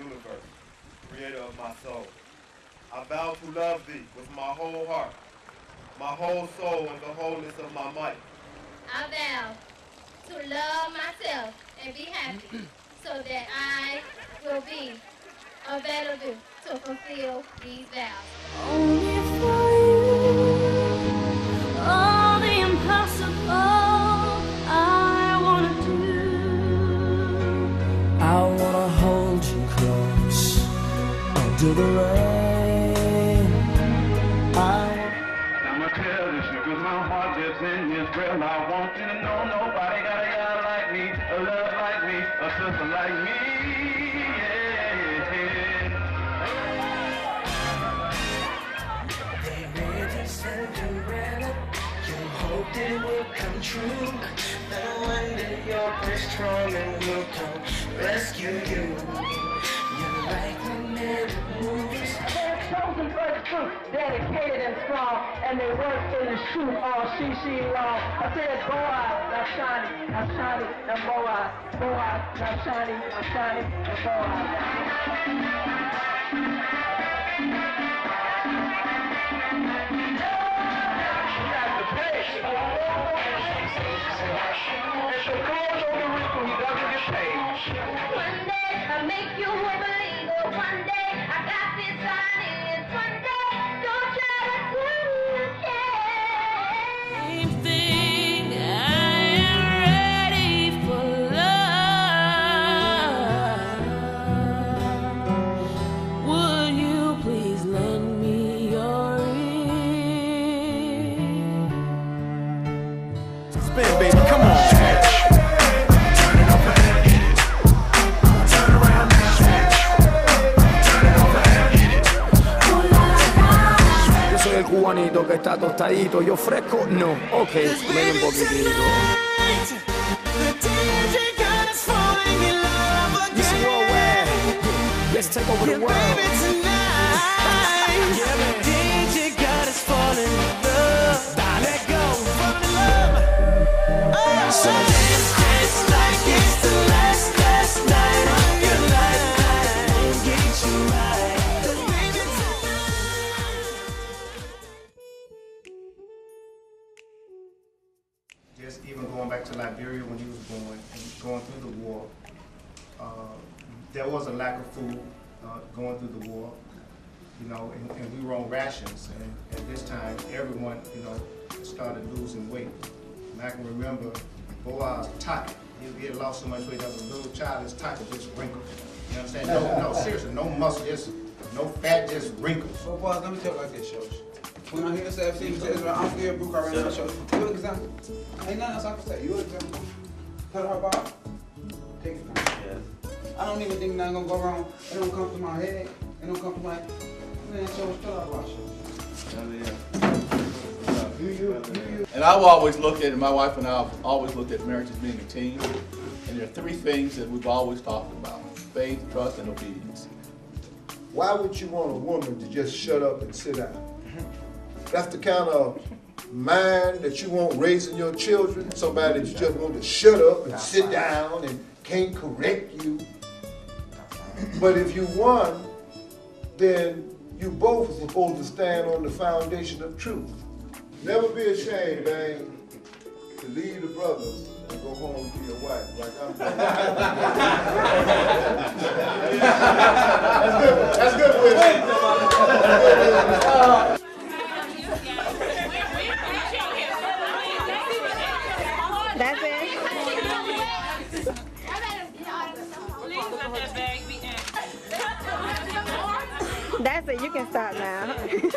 universe, creator of my soul. I vow to love thee with my whole heart, my whole soul, and the wholeness of my might. I vow to love myself and be happy so that I will be available to fulfill these vows. Only for you, all the impossible I wanna do. I wanna hold you close under the rain. I'ma tell this you 'cause my heart lives in Israel. I want you to know nobody got a guy like me, a love like me, a sister like me. Hoped it would come true. No wonder you're pretty strong and we'll come rescue you. You're like the men movies. They're chosen for the truth, dedicated and strong, and they work in the truth all CC long. I said, Boaz, now shiny, now Boaz. Boaz, now shiny, now Boaz. One day I'll make you a believer. One day I got this idea. One day don't try to tell me you can't. Same thing, I am ready for love. Would you please lend me your ear? Spin, baby, come on. El cubanito que está tostadito, yo fresco, no, ok, ven un poquitito. Listen, worldwide, let's take over the world. Let go, fall in love. So it's like it's the last night of your life. Get you right. Just even going back to Liberia when he was going through the war, there was a lack of food going through the war, you know, and we were on rations, and at this time, everyone, you know, started losing weight. And I can remember Boaz Tackett, he had lost so much weight, there was a little child, his Tackett just wrinkled. You know what I'm saying? No, seriously, no muscle, just no fat, just wrinkles. So, boys, let me tell you like this, Shows. When I hear say I'm scared Brooke already know Shows. You an example. Ain't nothing else I can say. You an example. Tell her about it. Take it from me. I don't even think nothing gonna go wrong. It don't come to my head. It don't come to my man. Shows, tell her about Shows. And I've always looked at it, my wife and I have always looked at marriage as being a team. And there are three things that we've always talked about: faith, trust, and obedience. Why would you want a woman to just shut up and sit down? That's the kind of mind that you want raising your children, somebody that you just want to shut up and sit down and can't correct you. But if you won, then you both are supposed to stand on the foundation of truth. Never be ashamed, man, to leave the brothers and go home to your wife like I'm doing. That's good for you. That's it. That's it. You can stop now.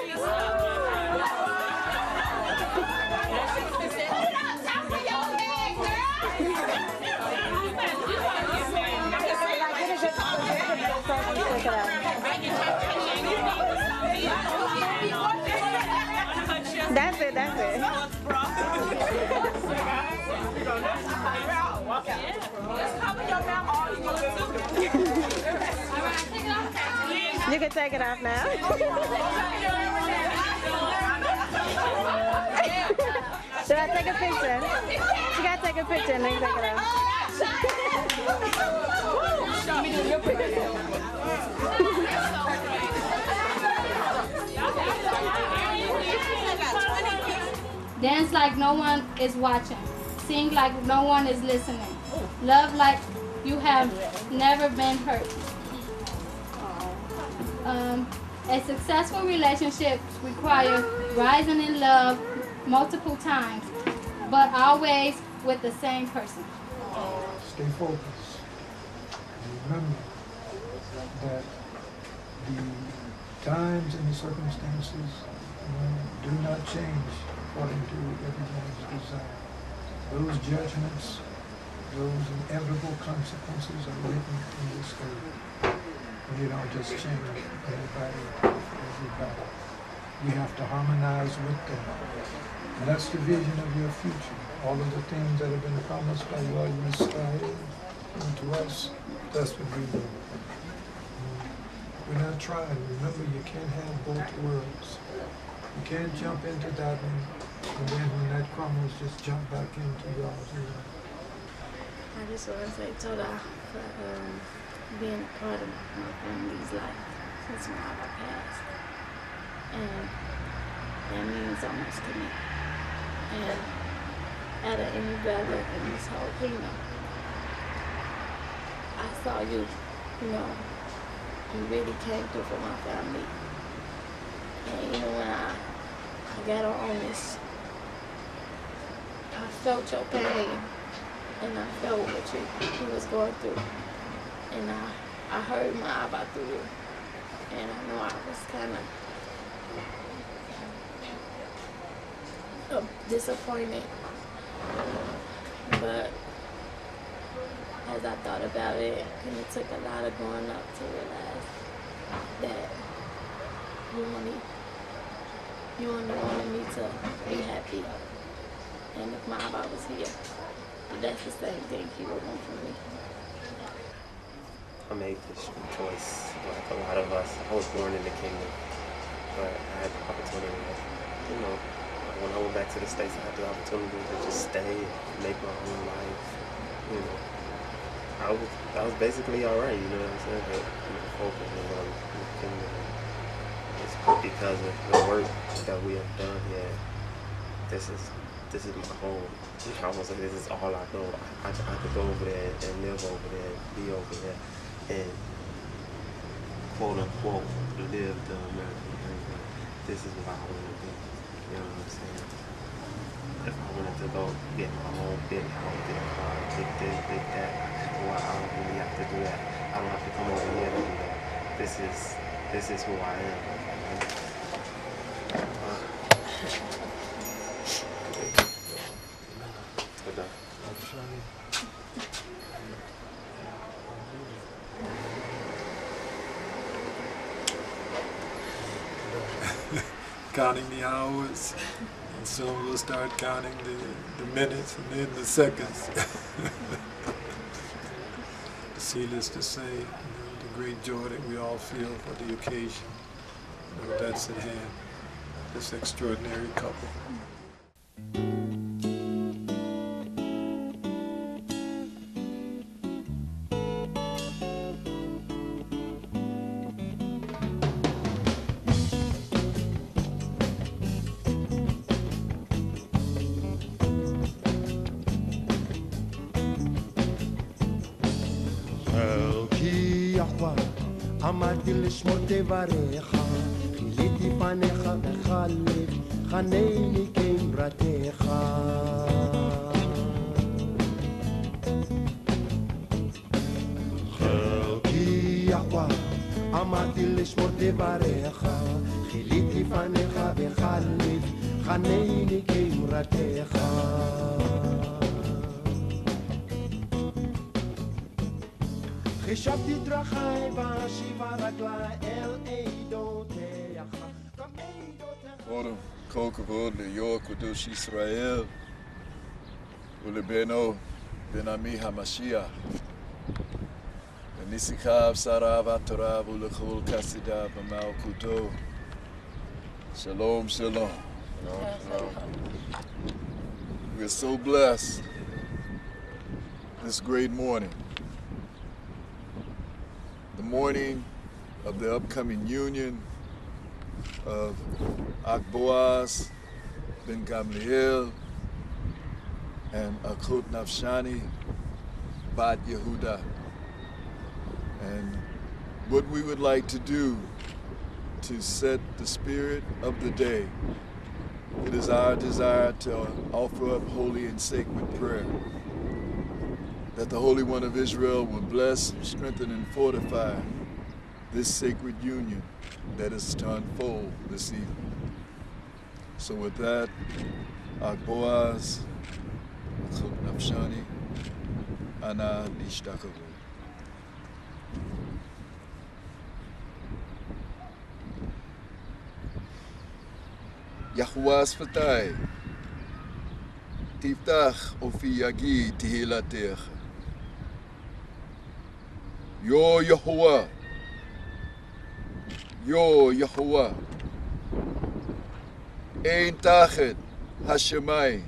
That's it, that's it. You can take it off now. Should I take a picture? You gotta take a picture and then take it off. Dance like no one is watching. Sing like no one is listening. Love like you have never been hurt. A successful relationship requires rising in love multiple times, but always with the same person. Stay focused. And remember that the times and the circumstances do not change according to everyone's desire. Those judgments, those inevitable consequences are written in this earth. And they don't just change everybody. We have to harmonize with them. And that's the vision of your future. All of the things that have been promised by Lord Messiah to us, that's what we do. We're not trying. Remember, you can't have both worlds. You can't jump into that one, and then when that crumbles, just jump back into yours. I just want to say Toda for being a part of my family's life since my father passed. And that means so much to me. And out of any brother in this whole kingdom, I saw you, you really came through for my family. And when I got on this, I felt your pain, and I felt what you was going through. And I heard my Abba through you. And I know I was kind of disappointed. But as I thought about it, and it took a lot of growing up to realize that you only wanted me to be happy. And if my Abba was here, that's the same thing he would want from me. I made this choice, like a lot of us. I was born in the kingdom, but I had the opportunity to, when I went back to the States, I had the opportunity to just stay and make my own life. I was basically all right, you know what I'm saying? But focusing on the kingdom, it's because of the work that we have done here. This is my home. I was like, this is all I know. I could go over there and live over there and be over there and quote unquote live the American dream. This is what I want to do. You know what I'm saying? If I wanted to go get my own big house, get a car, get this, get that, well, I don't really have to do that. I don't have to come over here to do that. This is who I am. Counting the hours, and soon we'll start counting the minutes and then the seconds. Needless to say, the great joy that we all feel for the occasion, that's at hand, this extraordinary couple. עמדתי לשמור דבריך, חיליתי פניך וחלק, חנני כאמרתך. חלקי יחווה, עמדתי לשמור דבריך, חיליתי פניך וחלק, חנני כאמרתך. חישבתי דרכי ואשיבה רגלי אל עדותיך. קודם כל כבוד ליו"ר קדוש ישראל ולבנו בן עמי המשיח, לנסיכיו שר אהבת תורה ולכל חסידיו במלכותו. Shalom, shalom. We're so blessed this great morning. The morning of the upcoming union of Boaz ben Gamliel and Akut Nafshani Bat Yehuda. And what we would like to do to set the spirit of the day, it is our desire to offer up holy and sacred prayer, that the Holy One of Israel will bless, strengthen, and fortify this sacred union that is to unfold this evening. So with that, Boaz, Chok Nafshani, Ana Nishtakavu. Yahuwah Sfatai, Tiftach Ofi Yagi Tihilatech. Yo Yahuwah, Yo Yahuwah, Ein Tachet Hashemai,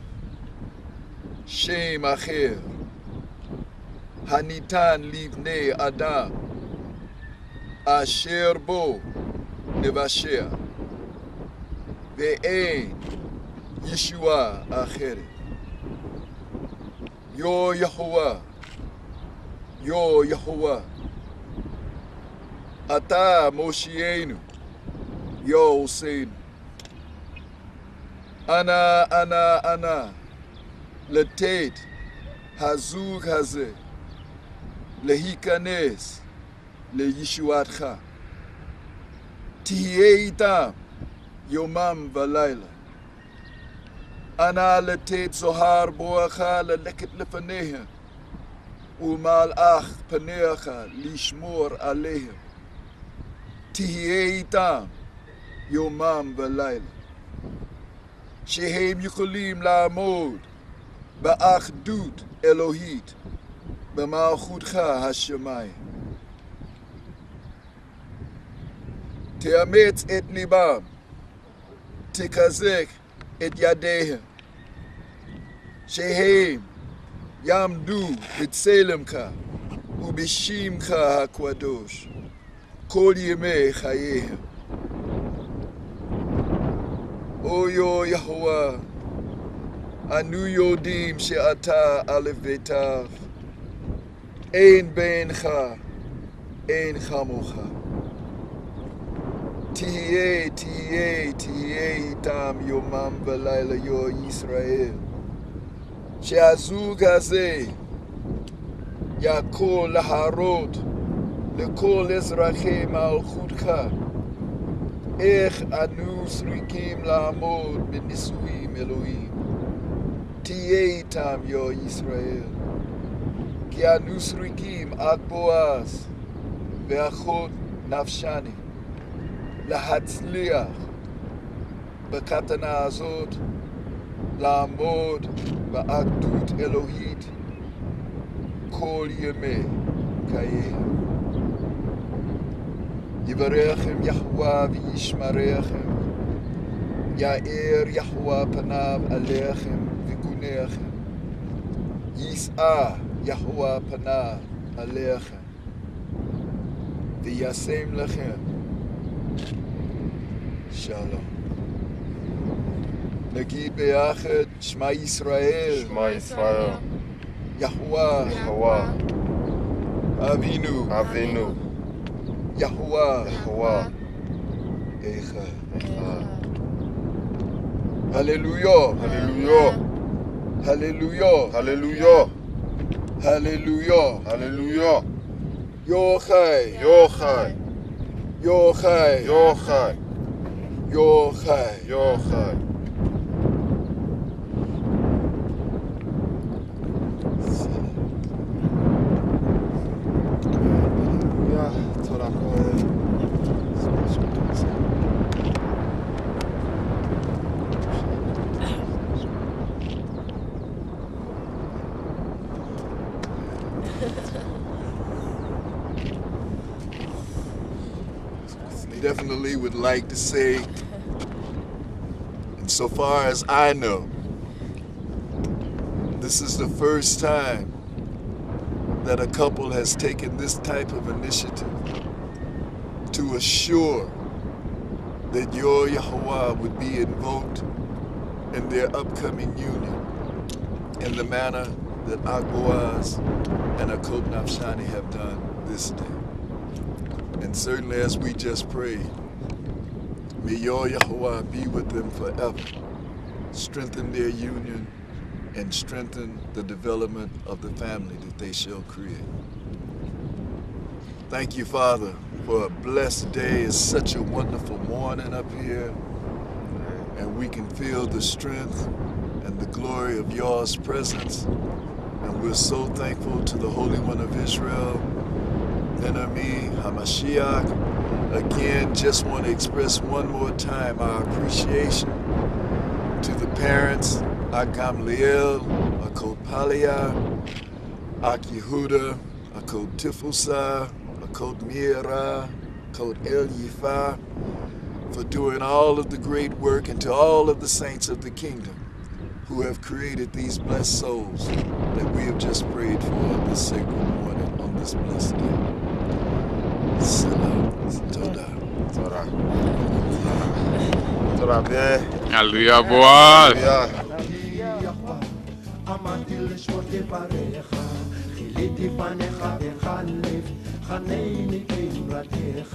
Shem Acher, Hanitan Livnei Adam, Asher Bo Nevashea, Ve'ein Yeshua Acheret. Yo Yahuwah, Yo Yahuwah, Ata Moshienu, Yo Oseinu. Ana, Letet, Hazug Hazeh, Lehikanes, Leyishuatcha. Tihye itam, Yomam Valayla. Ana Letet Zohar Boacha, Leleket Lefaneha, Umal Ach Paneacha, Lishmor Aleha. Tihye itam, Yomam Valayla. Shehem Yukolim La'amod Ba'achdut Elohit B'malchutcha Hashemayim. Te'ametz et nibam, Tekazek et yadehem. Shehem Yamdu B'tselemka U'b'shimcha HaKadosh Kol Yemei Chayehem. O Yo Yahuwah, Anu Yodim She'ata Aleph Vetav, Ein Beincha, Ein Chamocha. Tihye itam Yomam V'layla Yo Yisrael. She'azug hazeh, Yakol Laharot, Lekol Ezrachei Malchutcha. Ech anu srikim la'amod b'nisuim Elohim. Tihye itam Yo Yisrael. Ki anu srikim Ak Boaz ve'achot Nafshani lahatzliach b'katana azot la'amod ba'akdut Elohit kol yemei kayehem. Yivarechem Yahuwah v'yishmarechem, Ya'er Yahuwah panav alechem v'kunechem, Yis'ah Yahuwah panav alechem, v'yasem lechem Shalom. Nagid be'achad Shema Yisrael, Shema Yisrael, Yahuwah, Yahuwah, Avinu, Avinu, Yahuwah, Yahuwah, Echad. Echad. Hallelujah, Hallelujah, Hallelujah, Hallelujah, Hallelujah, Hallelujah. Yochai, Yochai, Yochai, Yochai, Yochai, Yochai. Definitely would like to say, insofar as I know, this is the first time that a couple has taken this type of initiative to assure that Your Yahuwah would be invoked in their upcoming union. in the manner that Akboaz and Akot Nafshani have done this day. And certainly as we just prayed, may your Yahweh be with them forever, strengthen their union, and strengthen the development of the family that they shall create. Thank you, Father, for a blessed day. It's such a wonderful morning up here, and we can feel the strength and the glory of yours presence. And we're so thankful to the Holy One of Israel, Enemy Hamashiach. Again, just want to express one more time our appreciation to the parents, Gamliel, Akot Palia, Yehuda, Akot Tifusa, Akot Mira, Akot El Yifa, for doing all of the great work, and to all of the saints of the kingdom who have created these blessed souls that we have just prayed for this sacred morning on this blessed day. Salam. Toda. Toda. Toda bien. Aliyah Boaz. עמדתי לשמור דבריך, חיליתי פניך בחלב, חנני כאמרתך.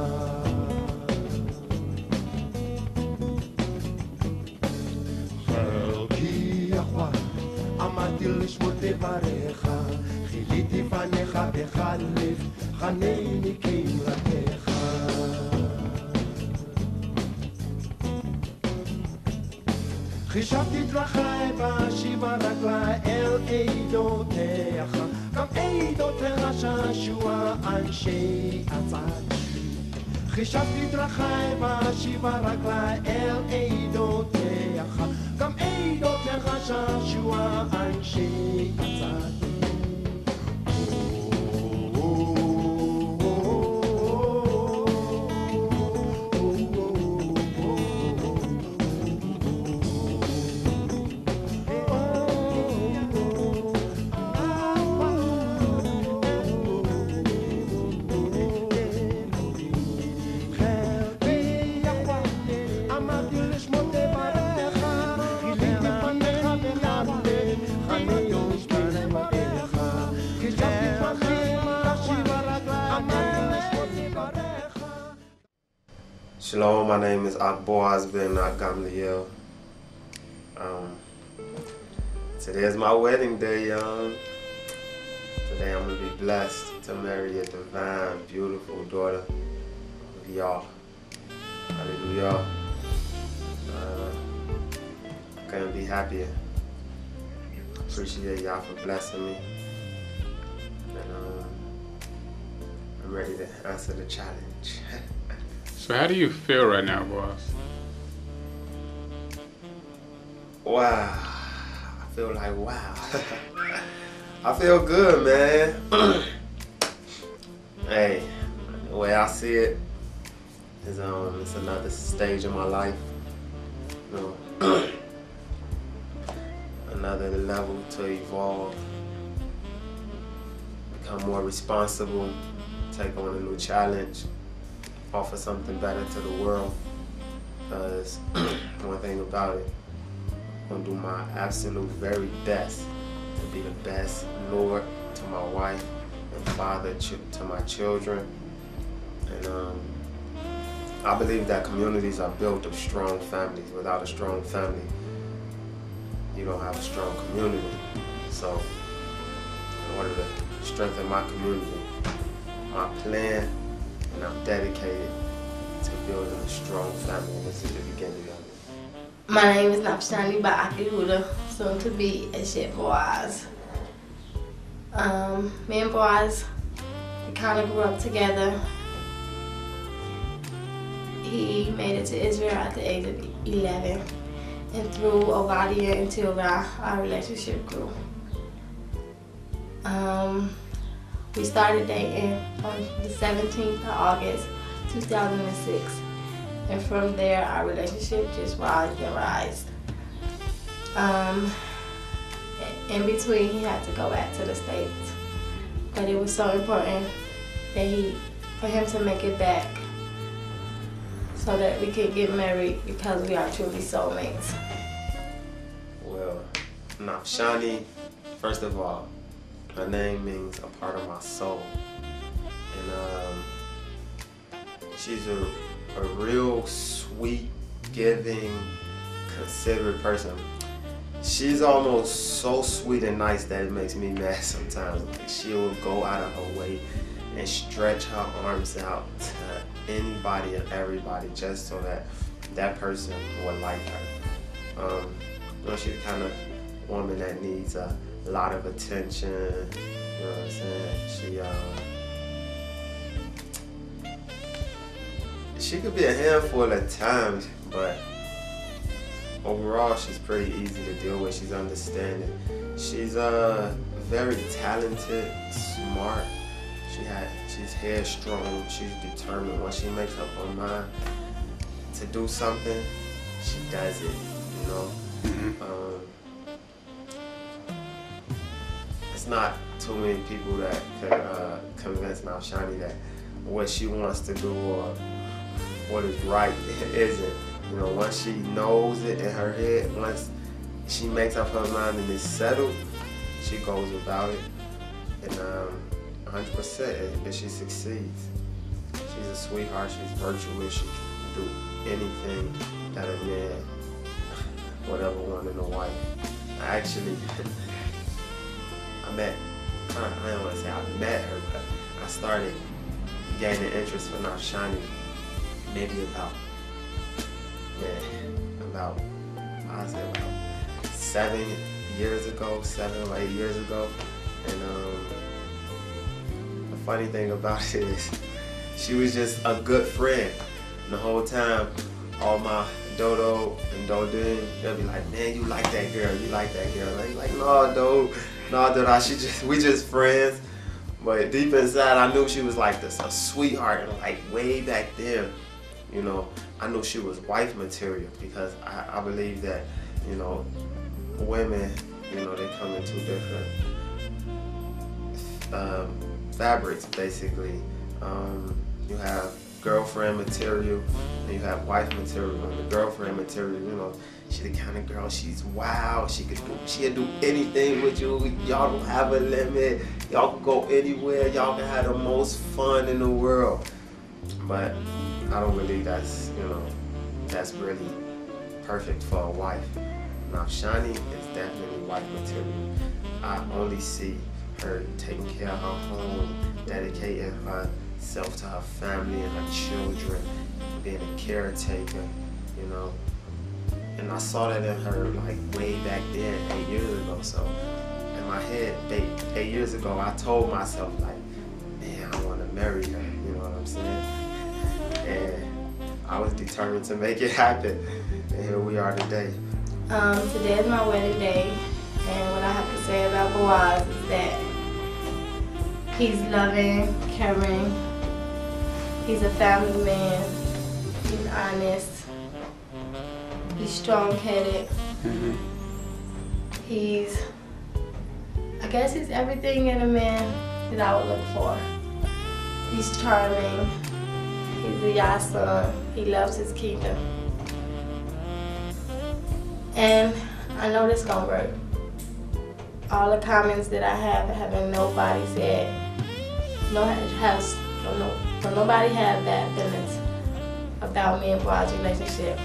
חלקי יחווה, עמדתי לשמור דבריך, חיליתי פניך בחלב, חנני כאמרתך. חישבתי דרכי ואשיבה רגלי אל עדותיך, גם עדותיך ששוע אנשי הצד. חישבתי דרכי ואשיבה רגלי אל עדותיך, גם עדותיך ששוע אנשי הצד. Shalom, my name is Boaz ben Gamliel. Today is my wedding day, Today I'm going to be blessed to marry a divine, beautiful daughter of Yah. Hallelujah. I couldn't be happier. Appreciate y'all for blessing me. And I'm ready to answer the challenge. So how do you feel right now, boss? Wow. I feel like wow. I feel good, man. Hey, the way I see it is it's another stage in my life. You know, another level to evolve, become more responsible, take on a new challenge, offer something better to the world. Because one thing about it, I'm gonna do my absolute very best to be the best Lord to my wife and father to my children. And I believe that communities are built of strong families. Without a strong family, you don't have a strong community. So in order to strengthen my community, my plan, and I'm dedicated to building a strong family. This is the beginning of it. My name is Nafshani by Yehuda, soon to be Eshet Boaz. Me and Boaz, we kind of grew up together. He made it to Israel at the age of 11, and through Ovadia and Tilga, our relationship grew. We started dating on the 17th of August, 2006. And from there, our relationship just rised and rised. In between, he had to go back to the States. But it was so important that for him to make it back so that we could get married, because we are truly soulmates. Well, Nafshani, first of all, her name means a part of my soul. And she's a real sweet, giving, considerate person. She's almost so sweet and nice that it makes me mad sometimes. Like, she will go out of her way and stretch her arms out to anybody and everybody just so that that person would like her. You know, she's the kind of woman that needs a lot of attention. You know what I'm saying? She could be a handful at times, but overall she's pretty easy to deal with. She's understanding. She's very talented, smart. She's headstrong. She's determined. When she makes up her mind to do something, she does it. You know. It's not too many people that could convince Nafshani that what she wants to do or what is right isn't. You know, once she knows it in her head, once she makes up her mind and it's settled, she goes about it. And 100% if she succeeds. She's a sweetheart, she's virtuous, she can do anything that a man would ever want in a wife. I actually, I don't want to say I met her, but I started gaining interest for Nafshani maybe about 7 or 8 years ago. And the funny thing about it is she was just a good friend. And the whole time, all my Dodo and Dodin, they'll be like, man, you like that girl, you like that girl. Like no, Dodo, we just friends. But deep inside, I knew she was like a sweetheart. And like way back then, you know, I knew she was wife material because I believe that, you know, women, you know, they come in two different fabrics, basically. You have girlfriend material and you have wife material. And the girlfriend material, you know, she's the kind of girl, she's wild, she'll do anything with you. Y'all don't have a limit. Y'all can go anywhere. Y'all can have the most fun in the world. But I don't believe that's, you know, that's really perfect for a wife. Nafshani is definitely wife material. I only see her taking care of her home, dedicating herself to her family and her children, being a caretaker, you know. And I saw that in her like way back then, 8 years ago. So in my head, 8 years ago, I told myself like, man, I want to marry her, you know what I'm saying? And I was determined to make it happen. And here we are today. Today is my wedding day, and what I have to say about Boaz is that he's loving, caring, he's a family man, he's honest, he's strong-headed, I guess he's everything in a man that I would look for. He's charming, he's a Yasa, he loves his kingdom. And I know this gonna work. All the comments that I haven't nobody said, nobody have bad feelings about me and Boaz's relationship.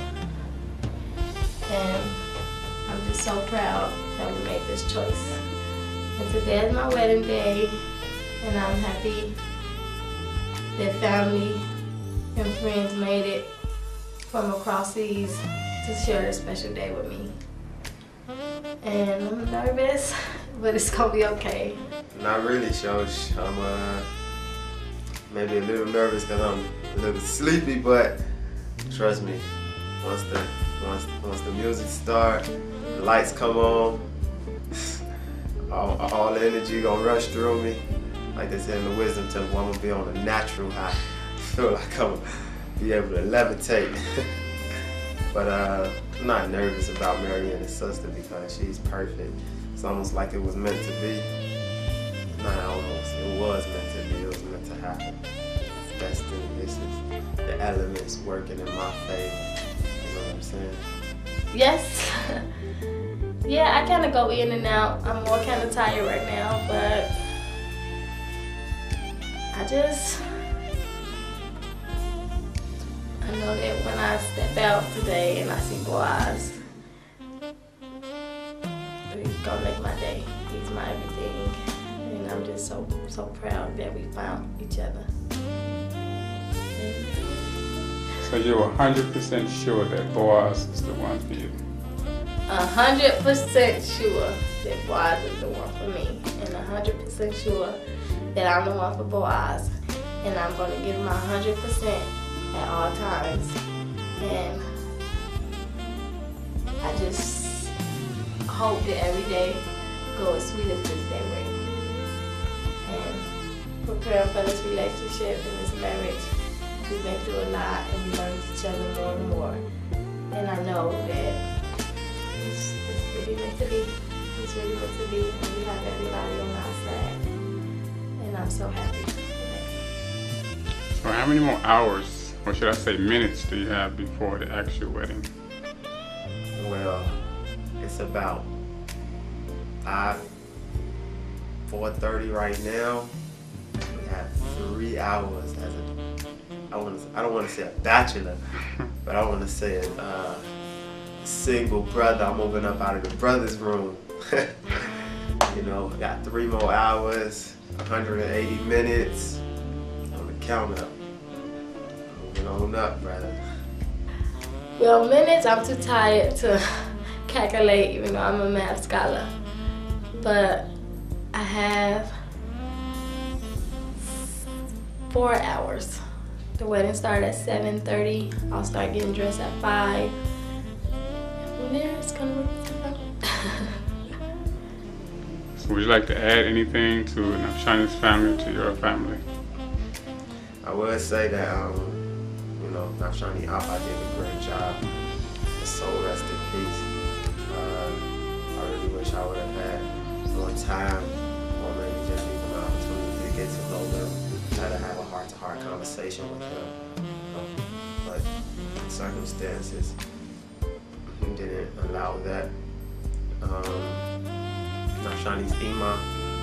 And I'm just so proud that we made this choice. And today is my wedding day, and I'm happy that family and friends made it from across seas to share this special day with me. And I'm nervous, but it's gonna be okay. Not really, Shosh. I'm maybe a little nervous because I'm a little sleepy, but trust me, once the music starts, the lights come on, all the energy gonna rush through me. Like they said in the Wisdom Temple, I'm gonna be on a natural high. I feel like I'm gonna be able to levitate. But I'm not nervous about marrying his sister because she's perfect. It's almost like it was meant to be. Not almost, it was meant to be, it was meant to happen. It's destiny, this is the elements working in my favor. You know what I'm saying? Yes. Yeah, I kind of go in and out. I'm more kind of tired right now, but I know that when I step out today and I see Boaz, he's gonna make my day. He's my everything, and I'm just so proud that we found each other. So you're 100% sure that Boaz is the one for you? 100% sure that Boaz is the one for me, and 100% sure that I'm the one for Boaz, and I'm gonna give my 100% at all times. And I just hope that every day go as sweet as this day way. And preparing for this relationship and this marriage, we've been through a lot and we learn each other more and more. And I know that it's really meant to be. It's really meant to be, and we have everybody on our side. And I'm so happy. So how many more hours, or should I say minutes, do you have before the actual wedding? Well, it's about 4:30 right now. We have 3 hours as I don't want to say a bachelor, but I want to say a single brother. I'm moving up out of the brother's room. You know, got 3 more hours, 180 minutes on the count up. Moving on up, brother. Well, minutes, I'm too tired to calculate, even though I'm a math scholar. But I have 4 hours. The wedding started at 7:30. I'll start getting dressed at 5. From there, it's gonna work itself out. So would you like to add anything to Nafshani's family, to your family? I would say that, you know, Nafshani Alpha did a great job. His soul rest in peace. I really wish I would have had more time, or maybe just even an opportunity to get to know them, try to have a heart-to-heart conversation with them. But circumstances didn't allow that. Nafshani's Ima,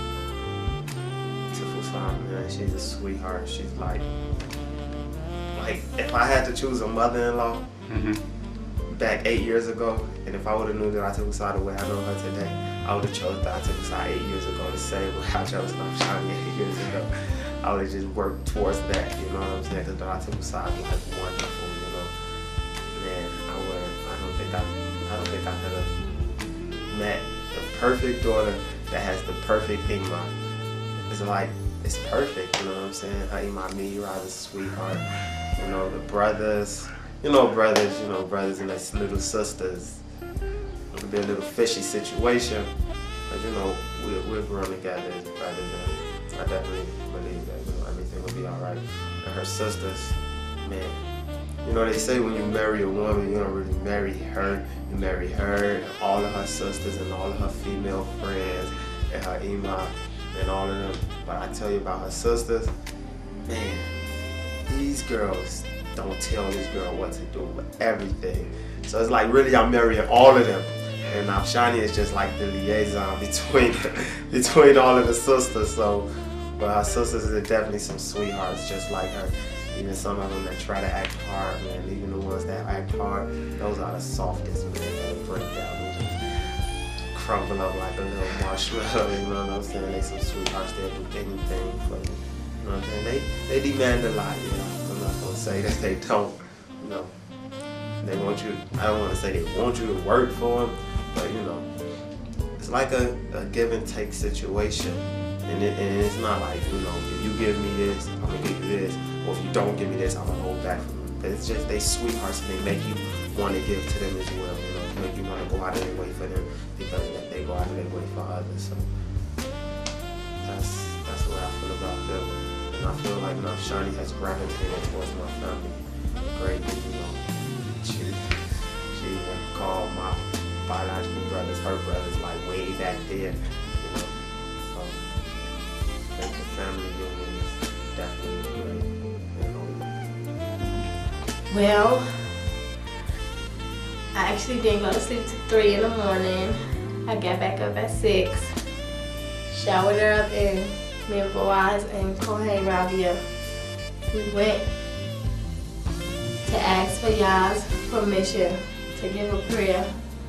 man, she's a sweetheart. She's like if I had to choose a mother-in-law back 8 years ago, and if I would have knew that I took side the way I know her today, I would have chose that I took side 8 years ago the same way I chose Nafshani 8 years ago. I would have just worked towards that, you know what I'm saying? Because I took side was like wonderful, you know. Man, I don't think I could have met the perfect daughter that has the perfect Ima. It's like, it's perfect, you know what I'm saying? Her Ima Mira is a sweetheart. You know, the brothers, brothers and their little sisters. It could be a little fishy situation, but you know, we're growing together as brothers, and I definitely believe that, you know, everything will be alright. And her sisters, man, you know, they say when you marry a woman, you don't really marry her, you marry her and all of her sisters and all of her female friends and her Ima and all of them. But I tell you about her sisters, man, these girls don't tell this girl what to do with everything. So it's like really I'm marrying all of them. And Nafshani is just like the liaison between all of the sisters. So, but her sisters are definitely some sweethearts just like her. Even some of them that try to act hard, man. Even the ones that act hard, those are the softest, man. They break down and just crumble up like a little marshmallow, you know what I'm saying? They some sweethearts, they'll do anything for you. You know what I'm saying? They demand a lot, you know. I'm not gonna say that they don't, you know. They want you, I don't want to say they want you to work for them, but you know, it's like a give and take situation. And it's not like, you know, if you give me this, I'm gonna give you this. Or if you don't give me this, I'm gonna hold back from you. But it's just they sweethearts and they make you want to give to them as well. You know, make you want to go out of their way for them because they go out of their way for others. So that's what I feel about them. And I feel like Nafshani has gravitated towards my family greatly. You know, she even called my biological brothers her brothers, like way back there. You know, so I think the family union is definitely great. Well, I actually didn't go to sleep till 3 in the morning. I got back up at 6, showered her up, and me and Boaz and Kohen Rabia, we went to ask for y'all's permission to give a prayer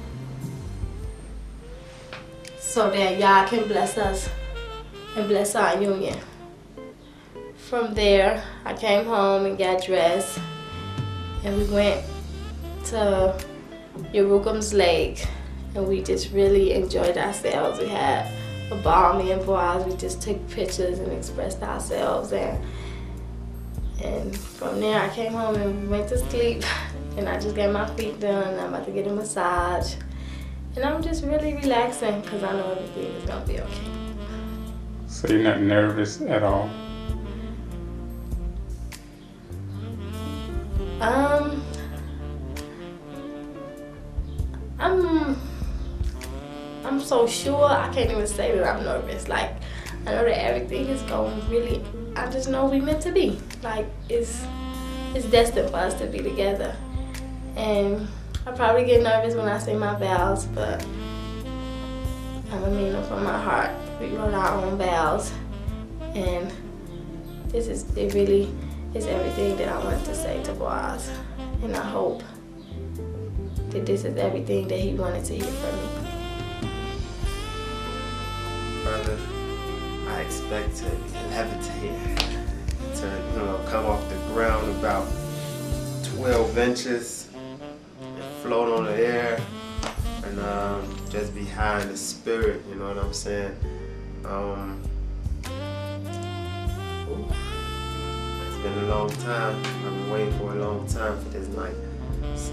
so that y'all can bless us and bless our union. From there, I came home and got dressed, and we went to Yerukam's Lake, and we just really enjoyed ourselves. We had a ball, me and Boaz. We just took pictures and expressed ourselves, and from there I came home and we went to sleep, and I just got my feet done. I'm about to get a massage, and I'm just really relaxing because I know everything is gonna be okay. So you're not nervous at all? I'm so sure I can't even say that I'm nervous. Like, I know that everything is going really, I just know we meant to be. Like, it's destined for us to be together. And I probably get nervous when I say my vows, but I'm gonna mean them from my heart. We wrote our own vows, and it really is everything that I wanted to say to Boaz. And I hope that this is everything that he wanted to hear from me. Brother, I expect to levitate, to come off the ground about 12 inches and float on the air, and just be high in the spirit, you know what I'm saying? It's been a long time. I've been waiting for a long time for this night. So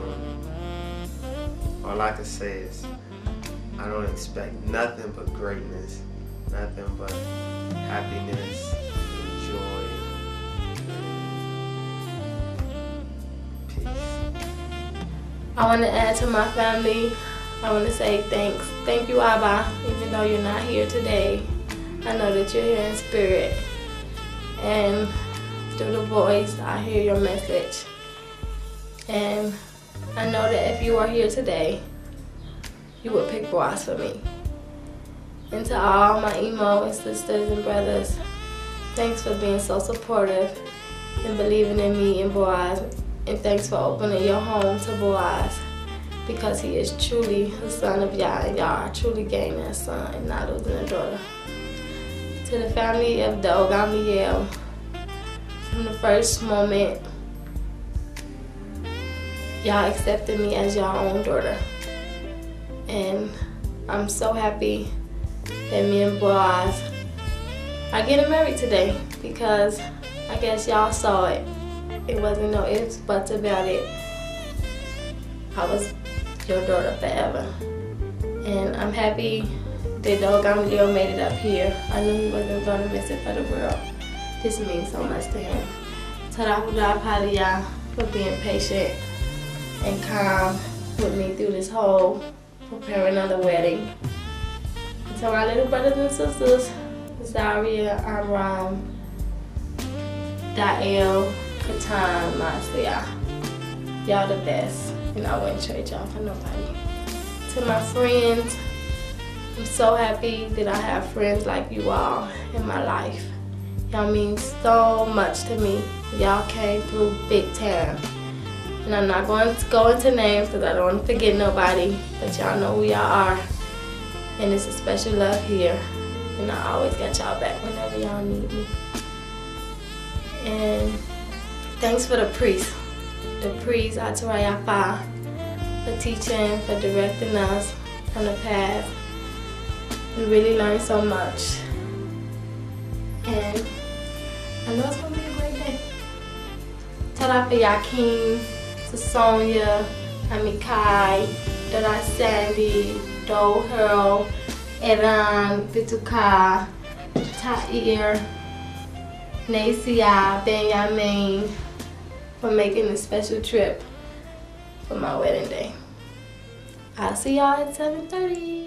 all I can say is I don't expect nothing but greatness, nothing but happiness, and joy, and peace. I want to add to my family. I want to say thanks. Thank you, Abba, even though you're not here today. I know that you're here in spirit. And through the voice, I hear your message. And I know that if you are here today, you would pick Boaz for me. And to all my emo and sisters and brothers, thanks for being so supportive and believing in me and Boaz. And thanks for opening your home to Boaz, because he is truly the son of Yah, and y'all are truly gaining a son and not losing a daughter. To the family of Dog Amiel, from the first moment, y'all accepted me as your own daughter. And I'm so happy that me and Boaz are getting married today, because I guess y'all saw it. It wasn't no ifs, buts about it. I was your daughter forever. And I'm happy that Dog Amiel made it up here. I knew he wasn't gonna miss it for the world. This means so much to him. Tarahuda Paliya for being patient and calm with me through this whole preparing of the wedding. And to my little brothers and sisters, Zaria, Amram, Dael, Katan, Marcia, y'all the best, and I wouldn't trade y'all for nobody. To my friends, I'm so happy that I have friends like you all in my life. Y'all mean so much to me. Y'all came through big time. And I'm not going to go into names because I don't want to forget nobody, but y'all know who y'all are. And it's a special love here. And I always got y'all back whenever y'all need me. And thanks for the priest. The priest, Atarayafa, for teaching, for directing us on the path. We really learned so much. And I know it's going to be a great day. Tada for Yakin, to Sonia, Amikai, Dada Sandy, Do Hurl, Eran, Bituka, Tair, Nasia, Benjamin, for making this special trip for my wedding day. I'll see y'all at 7:30.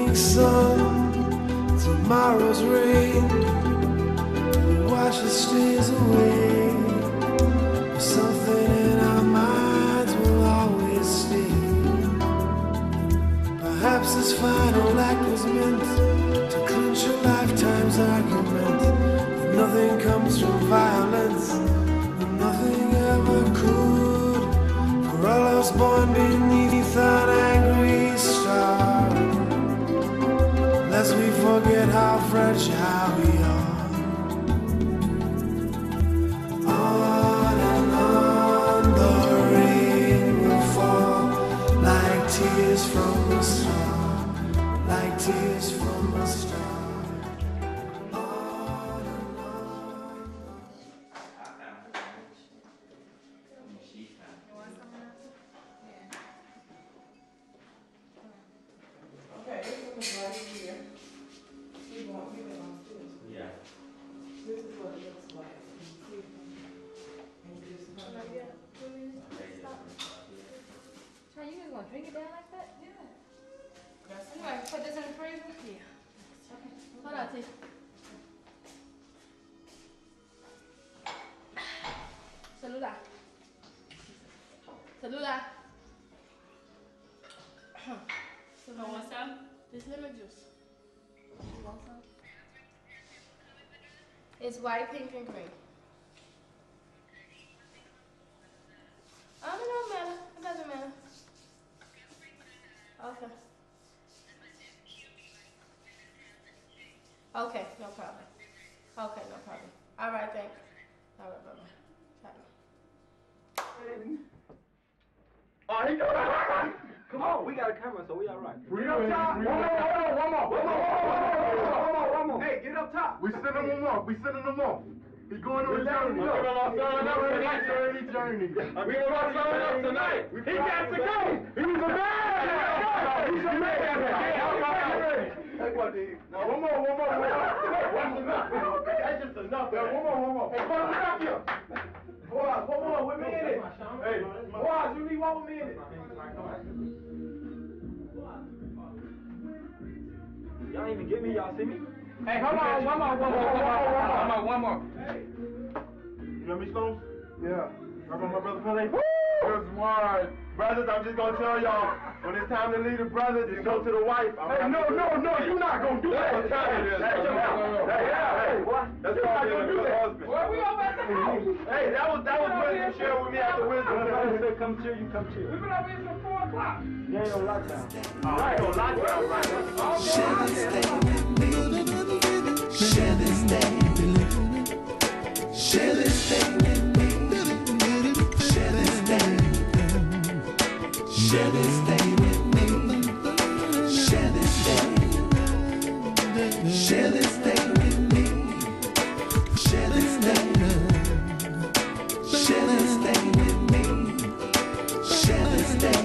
evening sun, tomorrow's rain, washes tears away. Something in our minds will always stay. Perhaps this final act was meant to clinch a lifetime's argument. That nothing comes from violence, and nothing ever could. For all us born beneath an angry star, lest we forget how fragile we are. On and on the rain will fall, like tears from a star, like tears from a star. Okay, this one is right here. You want me to go upstairs? Yeah. This is what it looks like. And you just come here. Are you just gonna drink it down like that? Yeah. You gonna put this in the freezer? Yeah. Okay. Hold on, T. Celular. Celular. So want some? This lemon juice. You want some? It's white, pink, and green. I don't know, matter. It doesn't matter. Okay. Okay, no problem. Okay, no problem. All right, thanks. All right, bye-bye. Oh, he doing it. Come on, we got a camera, so we all right. Get up top. One more. Hey, get up top. We sending them off. We sending them off. He going on a journey. We're giving our son up tonight. Journey. We're giving our son up tonight. He got to go. He was a man. He's a man. Hey, what, dude? No, one more. That's enough. That's just enough. One more. Hey, come back here. Boys, one more. We're minute. Hey, boys, you need 1 minute. Y'all ain't even get me, y'all see me? Hey, hold on, one more. Hey. You know me, Stones? Yeah. Remember my brother Pele? Good one. Brothers, I'm just gonna tell y'all, when it's time to leave the brothers, just go to the wife. Hey, no, you're not gonna do that. That's what time it is. Hey, what? That's why I'm gonna do that. Husband. Where we all about to go? Hey, that was what you shared with me after wisdom. Said, come chill, you come chill. We've been up here since 4 o'clock. You ain't on lockdown. Right, on lockdown, right. Share this day with me. Share this day. Share this day with me. Share this day. Share this day with me. Share this day. Share this day with me. Share this day. Share this day with me. Share this day.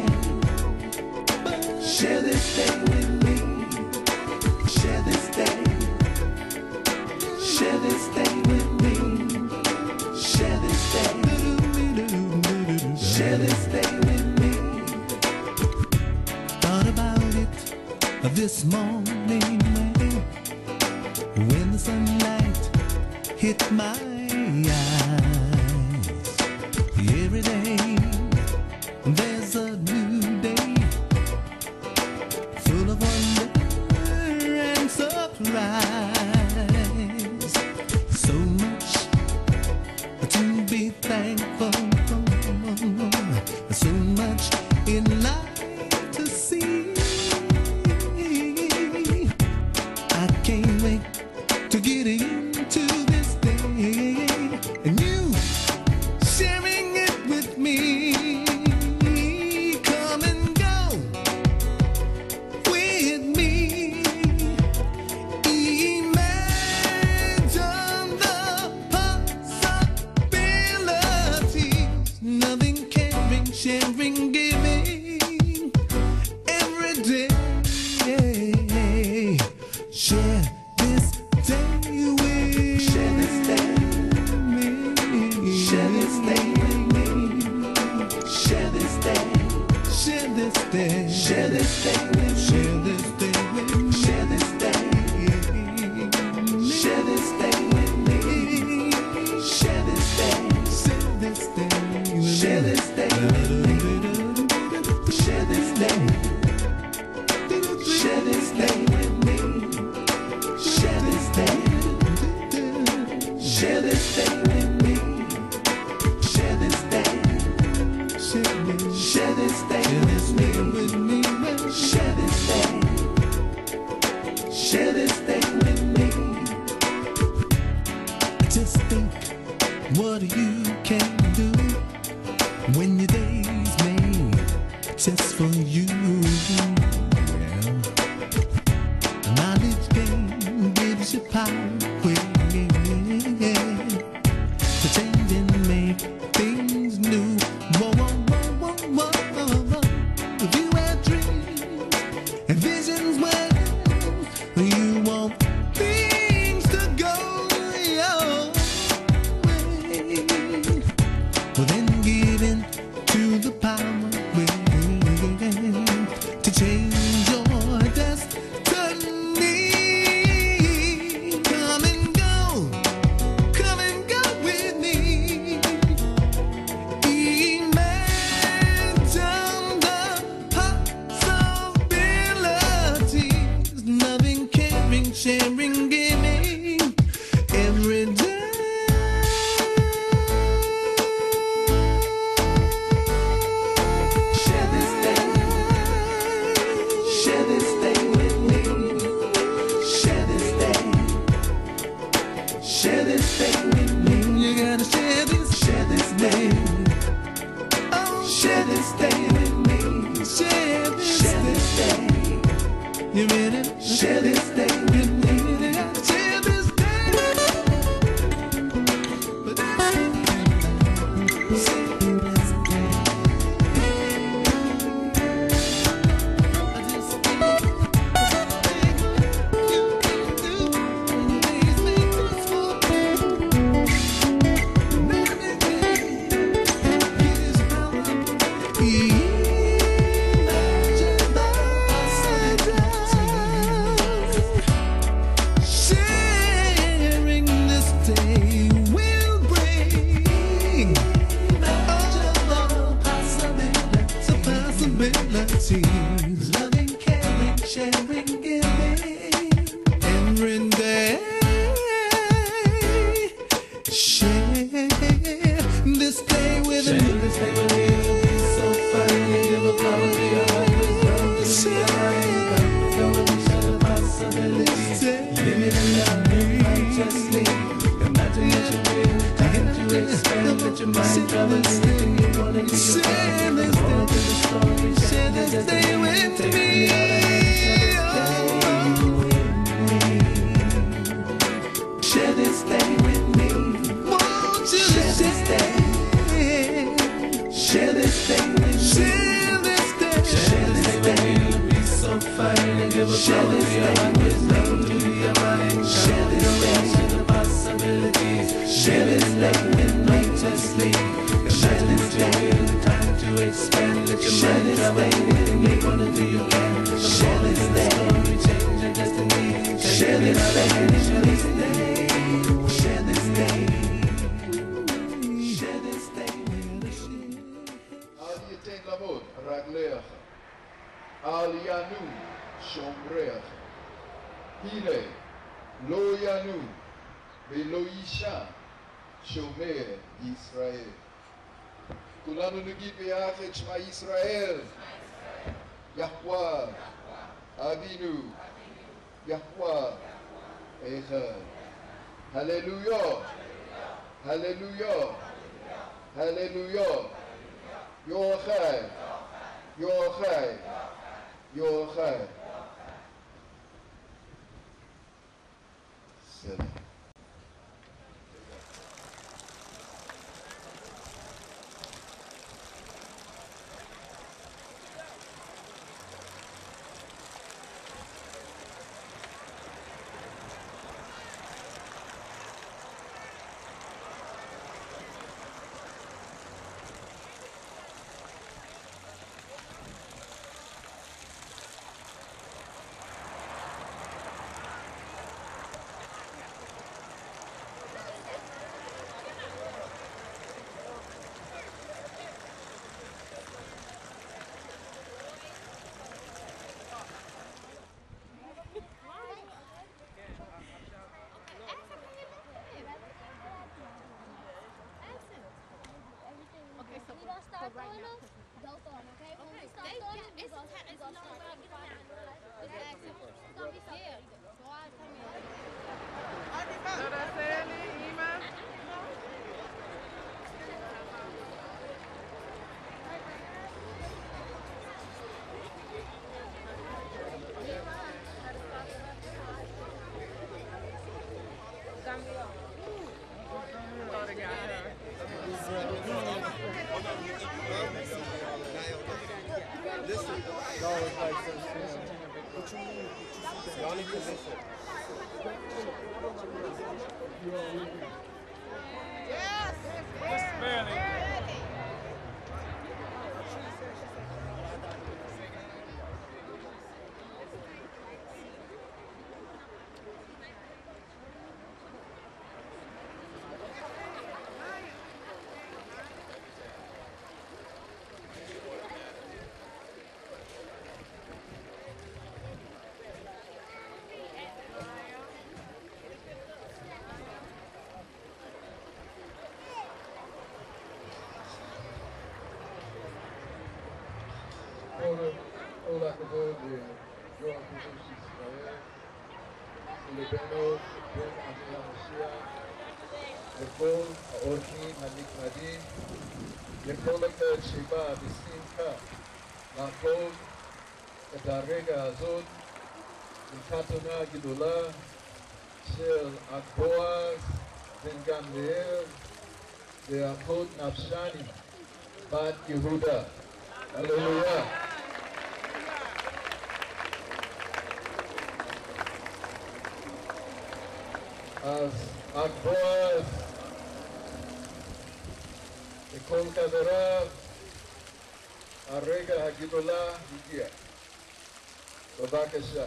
Share this day with me. Share this day. Share this day with me. Share this day. Share this day with me. Thought about it this morning when the sunlight hit my eyes. Every day there's a new day, full of wonder and surprise. So much to be thankful for, so much in life to see. I can't wait to get into this day, and you sharing it with me. Come and go with me. Share this thing with me. Just think what you can do when your day's made just for you. Yeah. Knowledge gain gives you power to change and make things new. Whoa, whoa, whoa, whoa, whoa, whoa. If you have dreams and visions when you want things to go your way, well then give in to the power to change your destiny. Come and go with me. Imagine the possibilities. Loving, caring, sharing, giving every day. Share this thing. Share this thing with me. Share this thing. Share this thing with me. You gotta share this thing. Oh, share this thing with me. Share this thing. You ready? Share this thing with me. You gotta share this thing. Sharing this day will bring all possibilities. Loving, caring, sharing, giving every day. Share this day with me. This day with me will be so fun. Give a power to your heart. Righteously, imagination real, time to expand, let your mind travel, anything you wanna do, share this day with me. Share this day with me. Won't you share this day? Share this day with me. Share this day. Share this day will be so fine and give a power to your heart, wisdom to your mind. Share this day, share the possibilities. Share this day with righteously. Imagine this day, time to expand. Let your mind travel, anything you wanna do, you can. Share this day, change your destiny. Share this day, share this day. Share this day. Share this day with us. Al yetem lamot ragleach, al yanu shomreach, hine lo yanu velo yisha shomer Yisrael. כולנו נגיד ביחד שמע ישראל, יהוה אבינו, יהוה אחד. הללויה, הללויה, הללויה. יוחאי, יוחאי, יוחאי. סלאם. Y'all need to listen. Yes. Just barely. כל הכבוד ליו"ר הקיבוץ ישראל ולבנו בן עמי המשיח, לכל האורחים הנכבדים, לכל אחד שבא בשמחה לעקוב את הרגע הזאת לחתונה גדולה של בועז בן גמליאל ואחות נפשני בת יהודה. הללויה. אז בועז וכל חבריו, הרגע הגדולה הגיע. בבקשה.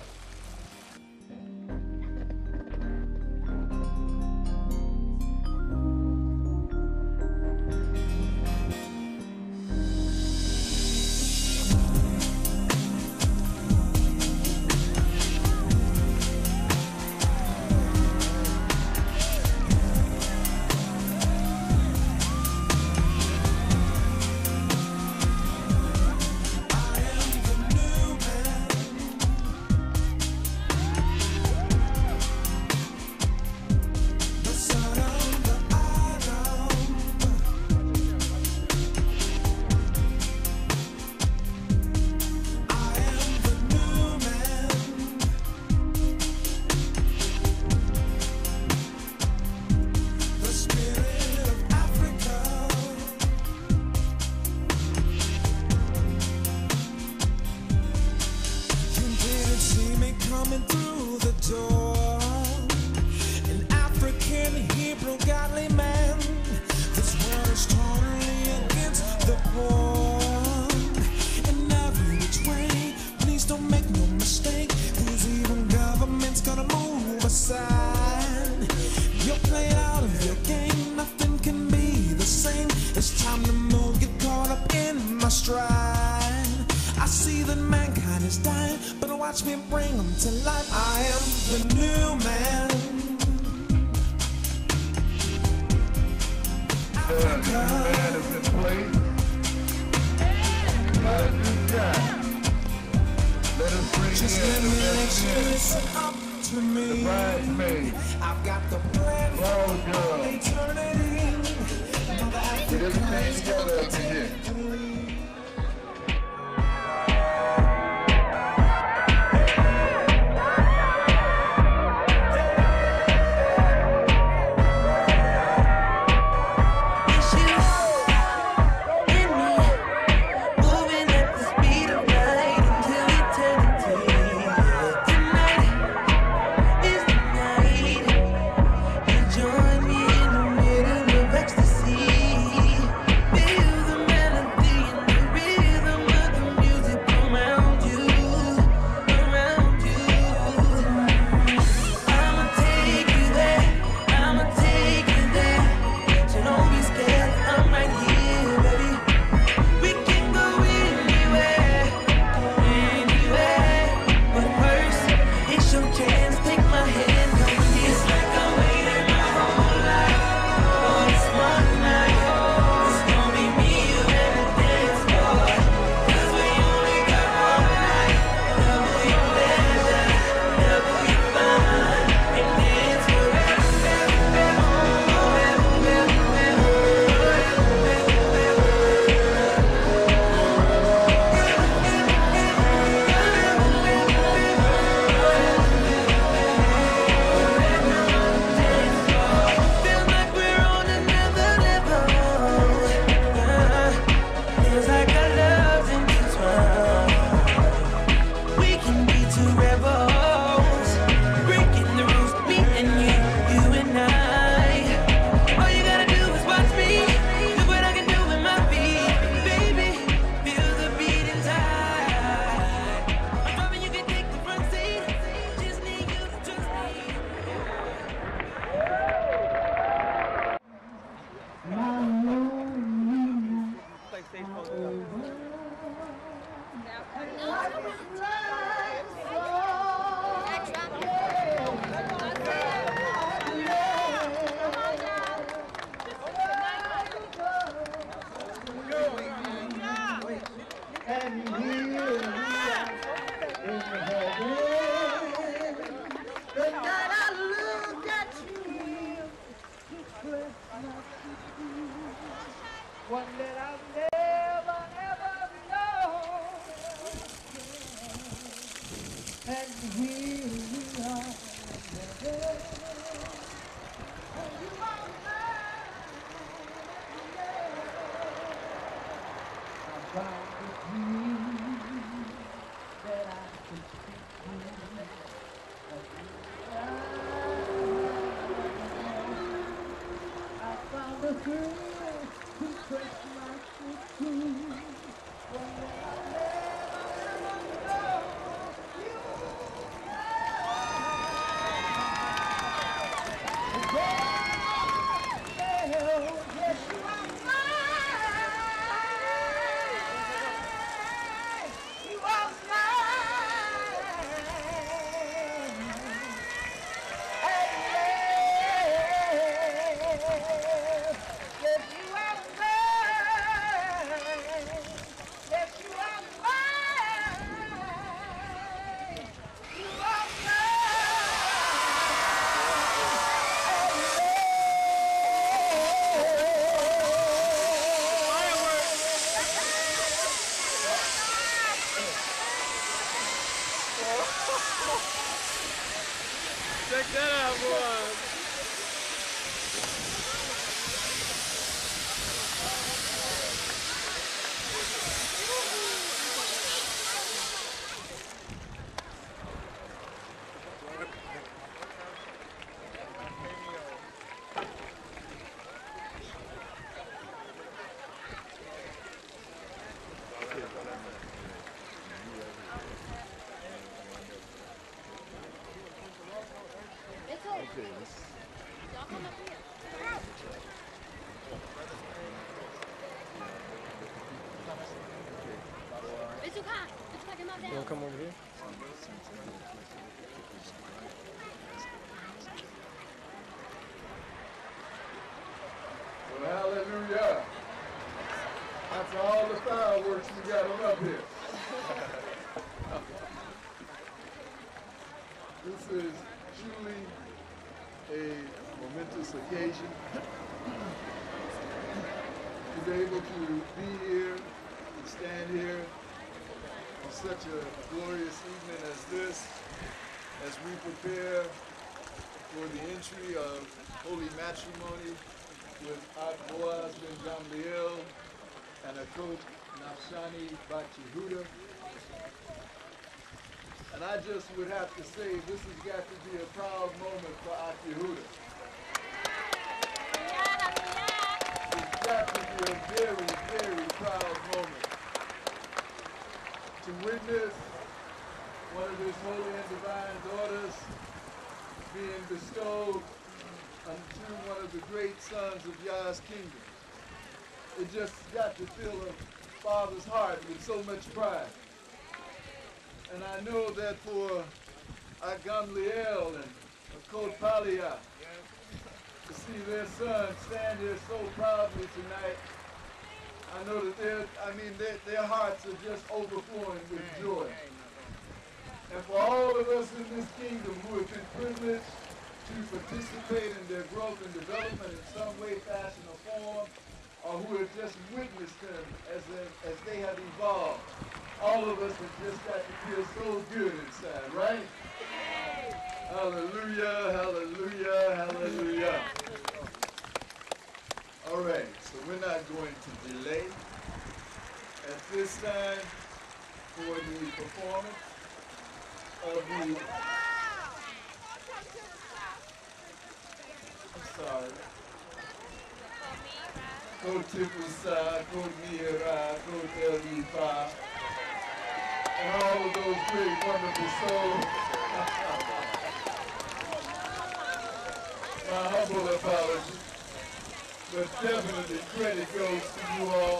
Check that out, boys. You want to come over here? Well, hallelujah. After all the fireworks we got on up here. This is truly a momentous occasion to be able to be here, to stand here on such a glorious evening as this, as we prepare for the entry of holy matrimony with Boaz ben Gamliel and Akot Nafshani Bat Yehuda. And I just would have to say this has got to be a proud moment for Ak Yehuda. It's got to be a very, very proud moment to witness one of his holy and divine daughters being bestowed unto one of the great sons of Yah's kingdom. It just got to fill a father's heart with so much pride. And I know that for Gamliel and Akot Palia to see their son stand here so proudly tonight, I know that their hearts are just overflowing with joy. And for all of us in this kingdom who have been privileged to participate in their growth and development in some way, fashion, or form, or who have just witnessed them as they have evolved, all of us have just got to feel so good inside, right? Hallelujah, hallelujah, hallelujah. All right, so we're not going to delay at this time for the performance of the... I'm sorry. Kod Tipusa, Kod Mira, Kod Elifa, and all of those great, wonderful souls. My humble apology, but definitely credit goes to you all.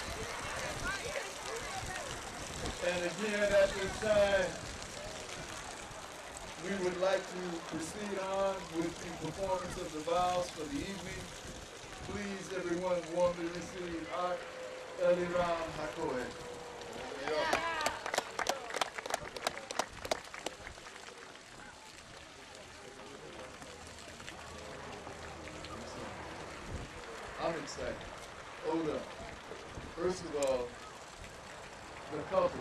And again, at this time, we would like to proceed on with the performance of the vows for the evening. Please, everyone, warmly receive Ak Eliram HaKohen. I'm excited. Hold up. First of all, the couple.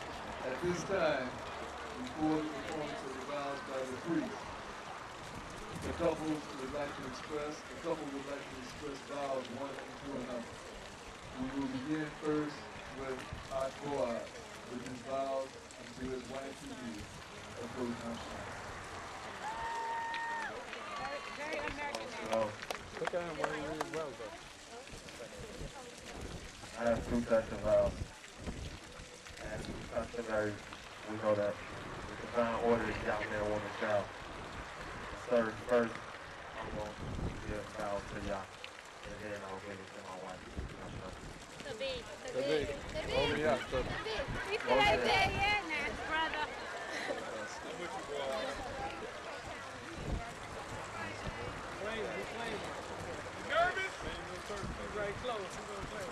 At this time, before the performance of the vows by the priest, The couple would like to express vows one to another. We will begin first with our Boaz, with his vows unto his wife to be of Golden Shine. Very American. Look at him when he reads well, though. I have two sets of vows. And customary, we know that the divine order is out there on the child. Sir, first, I'm going to give vows to y'all, and then I'll give it to my wife. The big. Hold me up, so. We feel like that, yeah, now, brother. Nervous? He's right close. He's gonna play.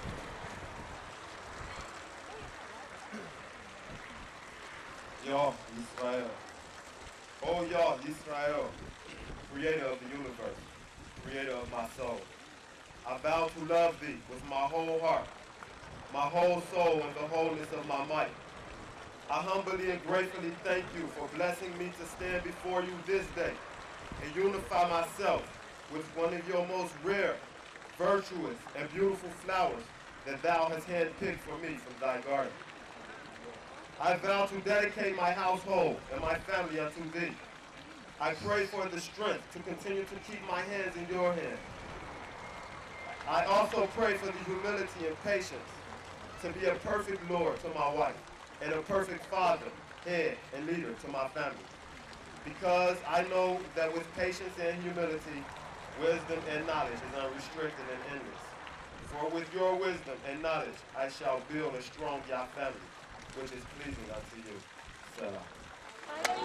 Yah, Israel. Oh, Yah, Israel, creator of the universe, creator of my soul. I vow to love thee with my whole heart, my whole soul, and the wholeness of my might. I humbly and gratefully thank you for blessing me to stand before you this day and unify myself with one of your most rare, virtuous, and beautiful flowers that thou hast handpicked for me from thy garden. I vow to dedicate my household and my family unto thee. I pray for the strength to continue to keep my hands in your hand. I also pray for the humility and patience to be a perfect Lord to my wife and a perfect father, head, and leader to my family. Because I know that with patience and humility, wisdom and knowledge is unrestricted and endless. For with your wisdom and knowledge, I shall build a strong Yah family, which is pleasing unto you. Selah.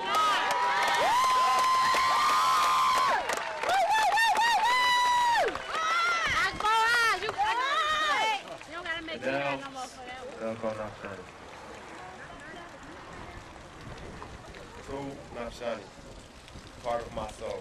You don't gotta make me mad no more for that one. True Nafshani, part of my soul.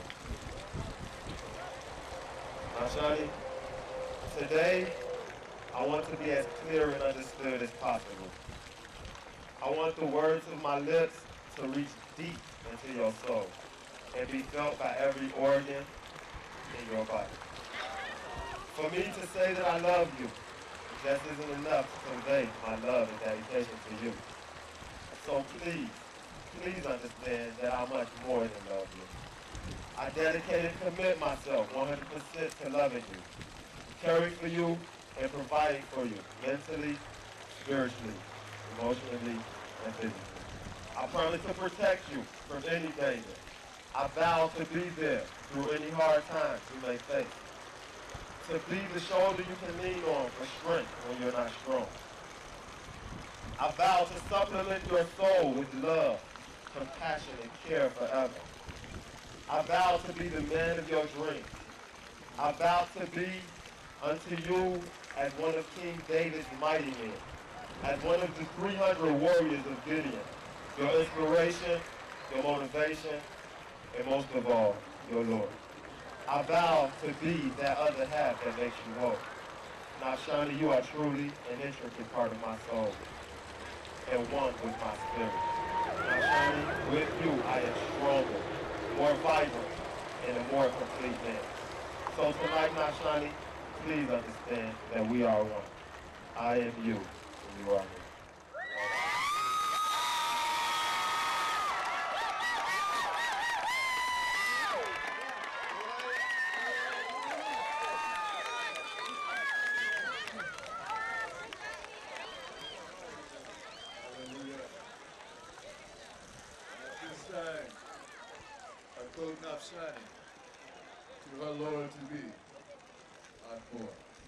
Nafshani, today I want to be as clear and understood as possible. I want the words of my lips to reach deep into your soul and be felt by every organ in your body. For me to say that I love you just isn't enough to convey my love and dedication to you. So please understand that I much more than love you. I dedicate and commit myself 100% to loving you, caring for you, and providing for you mentally, spiritually, emotionally, and physically. I promise to protect you from any danger. I vow to be there through any hard times you may face. To be the shoulder you can lean on for strength when you're not strong. I vow to supplement your soul with love, compassion, and care forever. I vow to be the man of your dreams. I vow to be unto you as one of King David's mighty men, as one of the 300 warriors of Gideon, your inspiration, your motivation, and most of all, your Lord. I vow to be that other half that makes you whole. Now, Shani, you are truly an intricate part of my soul and one with my spirit. Now, Shani, with you, I am stronger, more vibrant, and a more complete man. So tonight, Nashani, please understand that we are one. I am you, and you are me. Nafshani to her Lord to be, Akbar.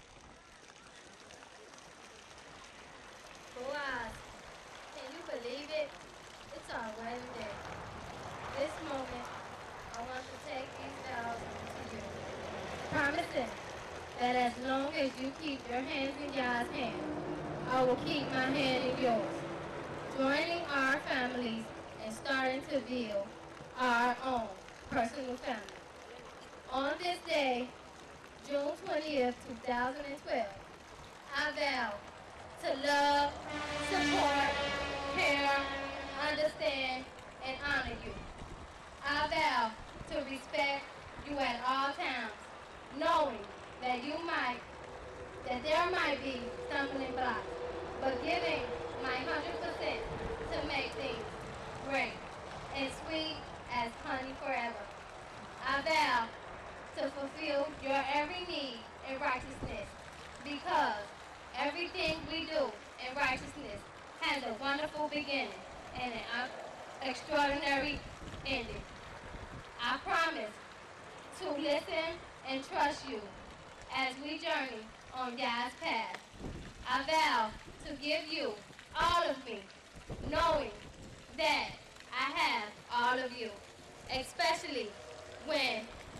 Boaz, can you believe it? It's our wedding day. This moment, I want to take these vows to you, promising that as long as you keep your hands in Yah's hand, I will keep my hand in yours, joining our families and starting to build our own personal family. On this day, June 20th, 2012, I vow to love, support, care, understand, and honor you. I vow to respect, you at all times, knowing that there might be stumbling blocks, but giving my 100% to make things great and sweet as honey forever. I vow to fulfill your every need in righteousness, because everything we do in righteousness has a wonderful beginning and an extraordinary ending. I promise to listen and trust you as we journey on God's path. I vow to give you all of me, knowing that I have all of you, especially when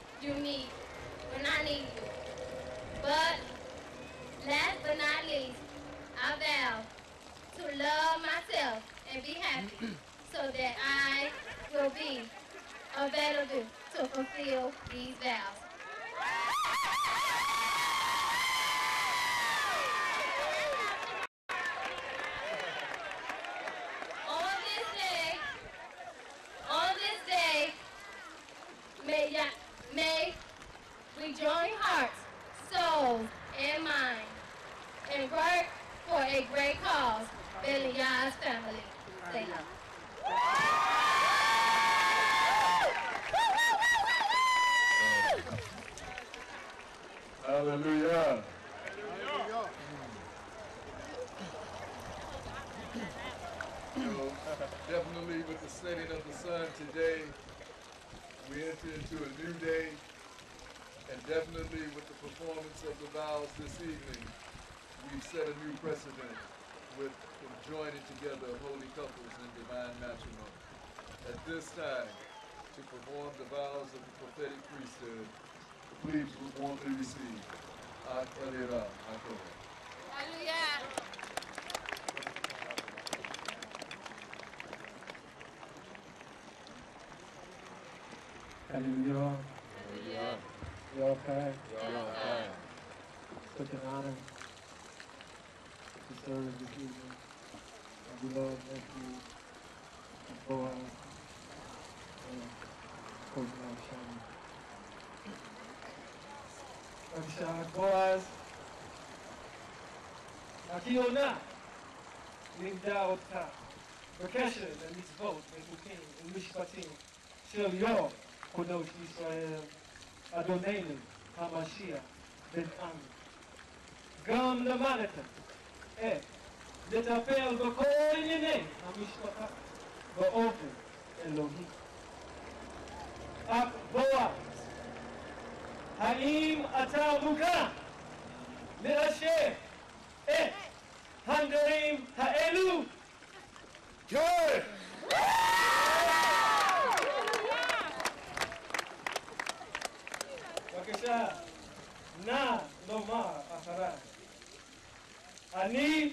I need you. But last but not least, I vow to love myself and be happy so that I will be available to fulfill these vows. May we join hearts, souls, and minds, and work for a great cause, Billy Yah's family. Thank you. Hallelujah. Definitely with the setting of the sun today, we enter into a new day, and definitely with the performance of the vows this evening, we've set a new precedent with the joining together of holy couples in divine matrimony. At this time, to perform the vows of the prophetic priesthood, please warmly receive Ak Elira Akora. Hallelujah. Hallelujah. You okay? Such an honor to serve this evening. My beloved nephew, Boaz, and Coach Shani. Boaz, Akiona, Nigda Ota, Bekesher, Mitzvot, Bechukim, Mishpatim, Shel Yom, Kodosh Israel, Adonenu, HaMashiach, Ben Ami. גם למדתם לטפל בכל ענייני המשפחה באופן אלוהי. אך בועז, האם אתה מוכן לאשר את הנדרים האלו? כן! בבקשה, נא לומר אחריי. אני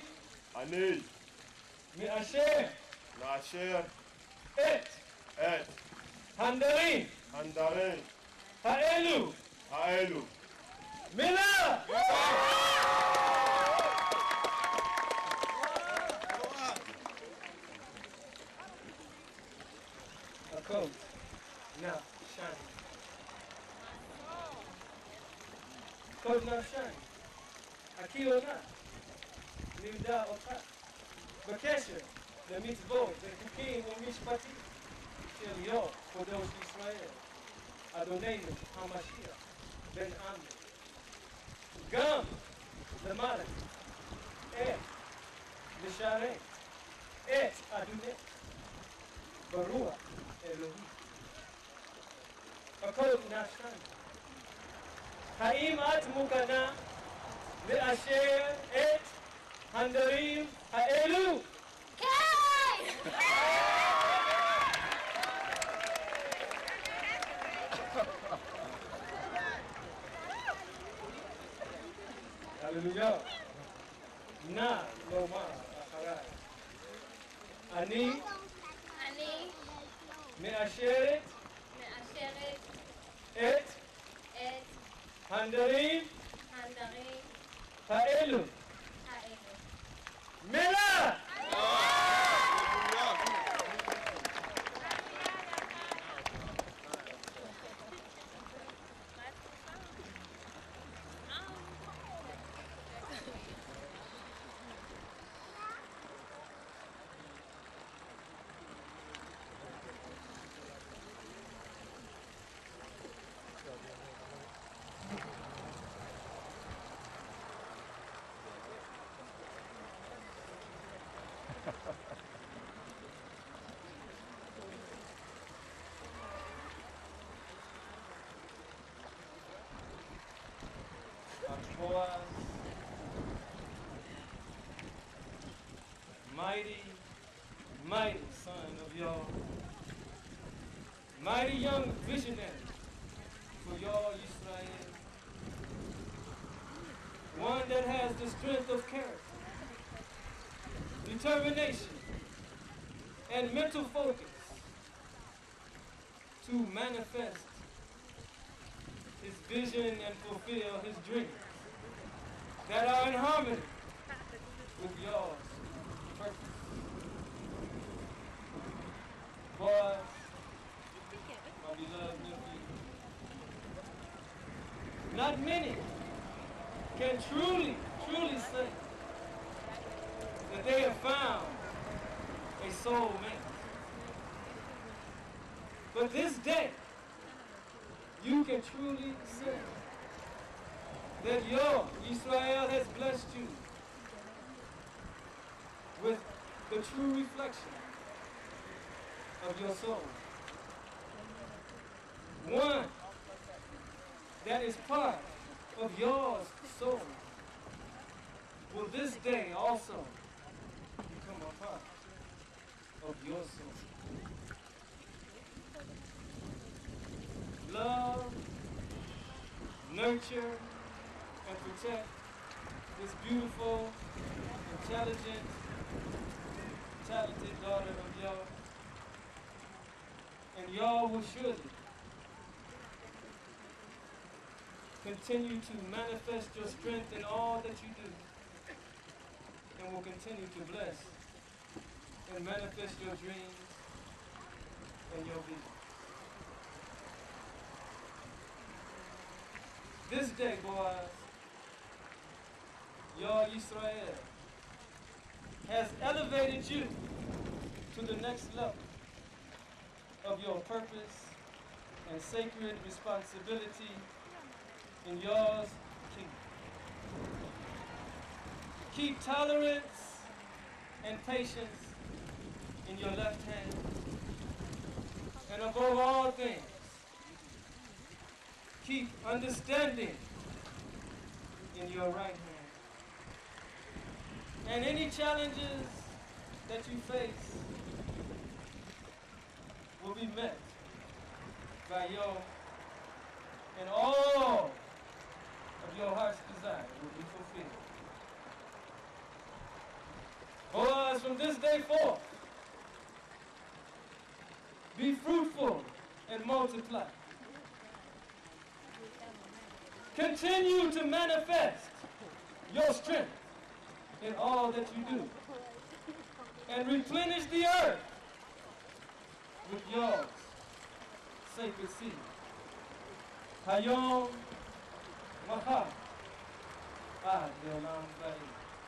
מאשר את הנדרים האלו מילה! הקוד נא שני. קוד נא שני. הכיונה לימדה אותך בקשר למצוות וחוקים ומשפטים של יום קדוש ישראל, אדוננו המשיח בן עמי. גם למדת איך לשרת את אדוננו ברוח אלוהי. הקוד נשכן. האם את מוכנה לאשר את הנדרים האלו? כן! הללויה. נא לומר אחריי. אני מאשרת את הנדרים האלו. מילה! Boaz. Mighty, mighty son of Yah. Mighty young visionary for Yah Yisrael. One that has the strength of character, determination, and mental focus to manifest his vision and fulfill his dreams that are in harmony with Yah's purpose. Boys, my beloved nephew, not many can truly say that they have found a soulmate. But this day, you can truly say that Yah Israel has blessed you with the true reflection of your soul. One that is part of Yah's soul will this day also become a part of your soul. Love, nurture, and protect this beautiful, intelligent, talented daughter of Yah. And Yah will surely continue to manifest your strength in all that you do, and will continue to bless and manifest your dreams and your vision. This day, boys, Yah Yisrael has elevated you to the next level of your purpose and sacred responsibility in Yah's kingdom. Keep tolerance and patience in your left hand, and above all things, keep understanding in your right hand. And any challenges that you face will be met by Yah, and all of your heart's desire will be fulfilled. Boys, from this day forth, be fruitful and multiply. Continue to manifest your strength in all that you do, and replenish the earth with yours sacred seed. Hayom Mahar Ad Leolam Ba'id.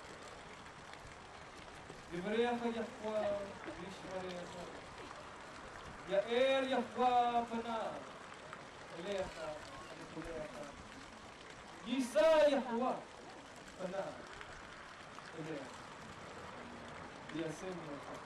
Yivrecha Yahweh Yishmarecha. Ya'er Yahweh Panav Elecha V'Kulecha. Yisa Yahweh Panav Elecha. Yasem Yahweh.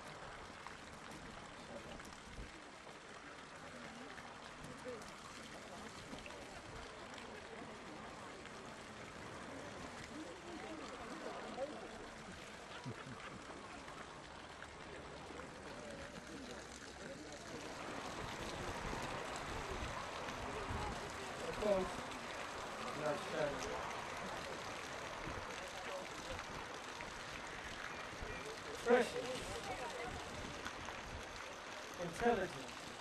Precious, intelligent,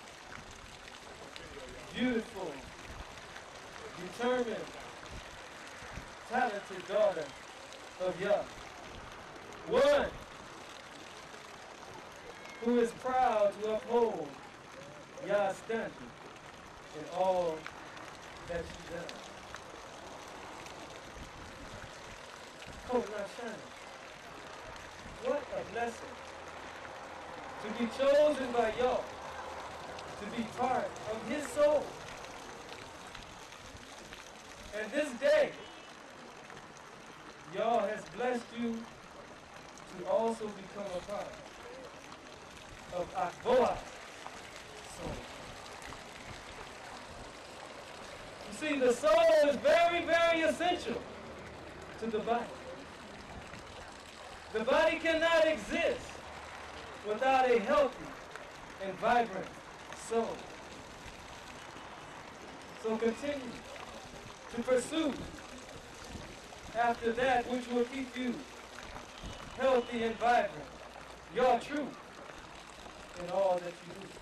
beautiful, determined, talented daughter of Yah. One who is proud to uphold Yah's standard in all that she does. Oh, Nashana. What a blessing to be chosen by Yah to be part of his soul. And this day, Yah has blessed you to also become a part of Akboah's soul. You see, the soul is very, very essential to the body. The body cannot exist without a healthy and vibrant soul. So continue to pursue after that which will keep you healthy and vibrant, your truth in all that you do.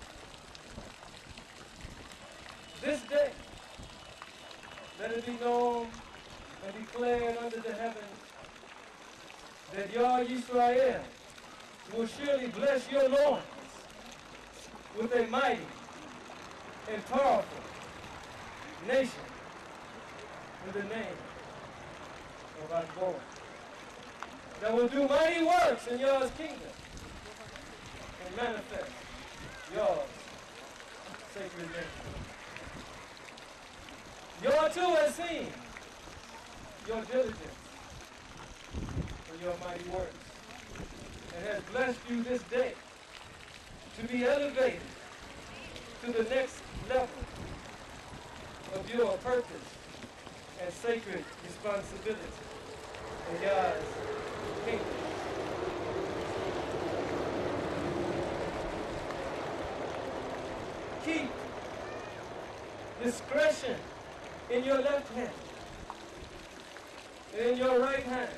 This day, let it be known and declared under the heavens that Yah Yisrael will surely bless your loins with a mighty and powerful nation in the name of our Lord, that will do mighty works in Yah's kingdom and manifest Yah's sacred name. Yah too has seen your diligence for your mighty works and has blessed you this day to be elevated to the next level of your purpose and sacred responsibility in Yah's kingdom. Keep discretion in your left hand and in your right hand.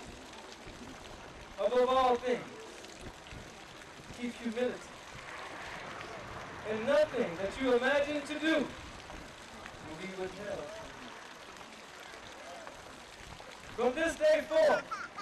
Above all things, keep humility. And nothing that you imagine to do will be withheld. From this day forth,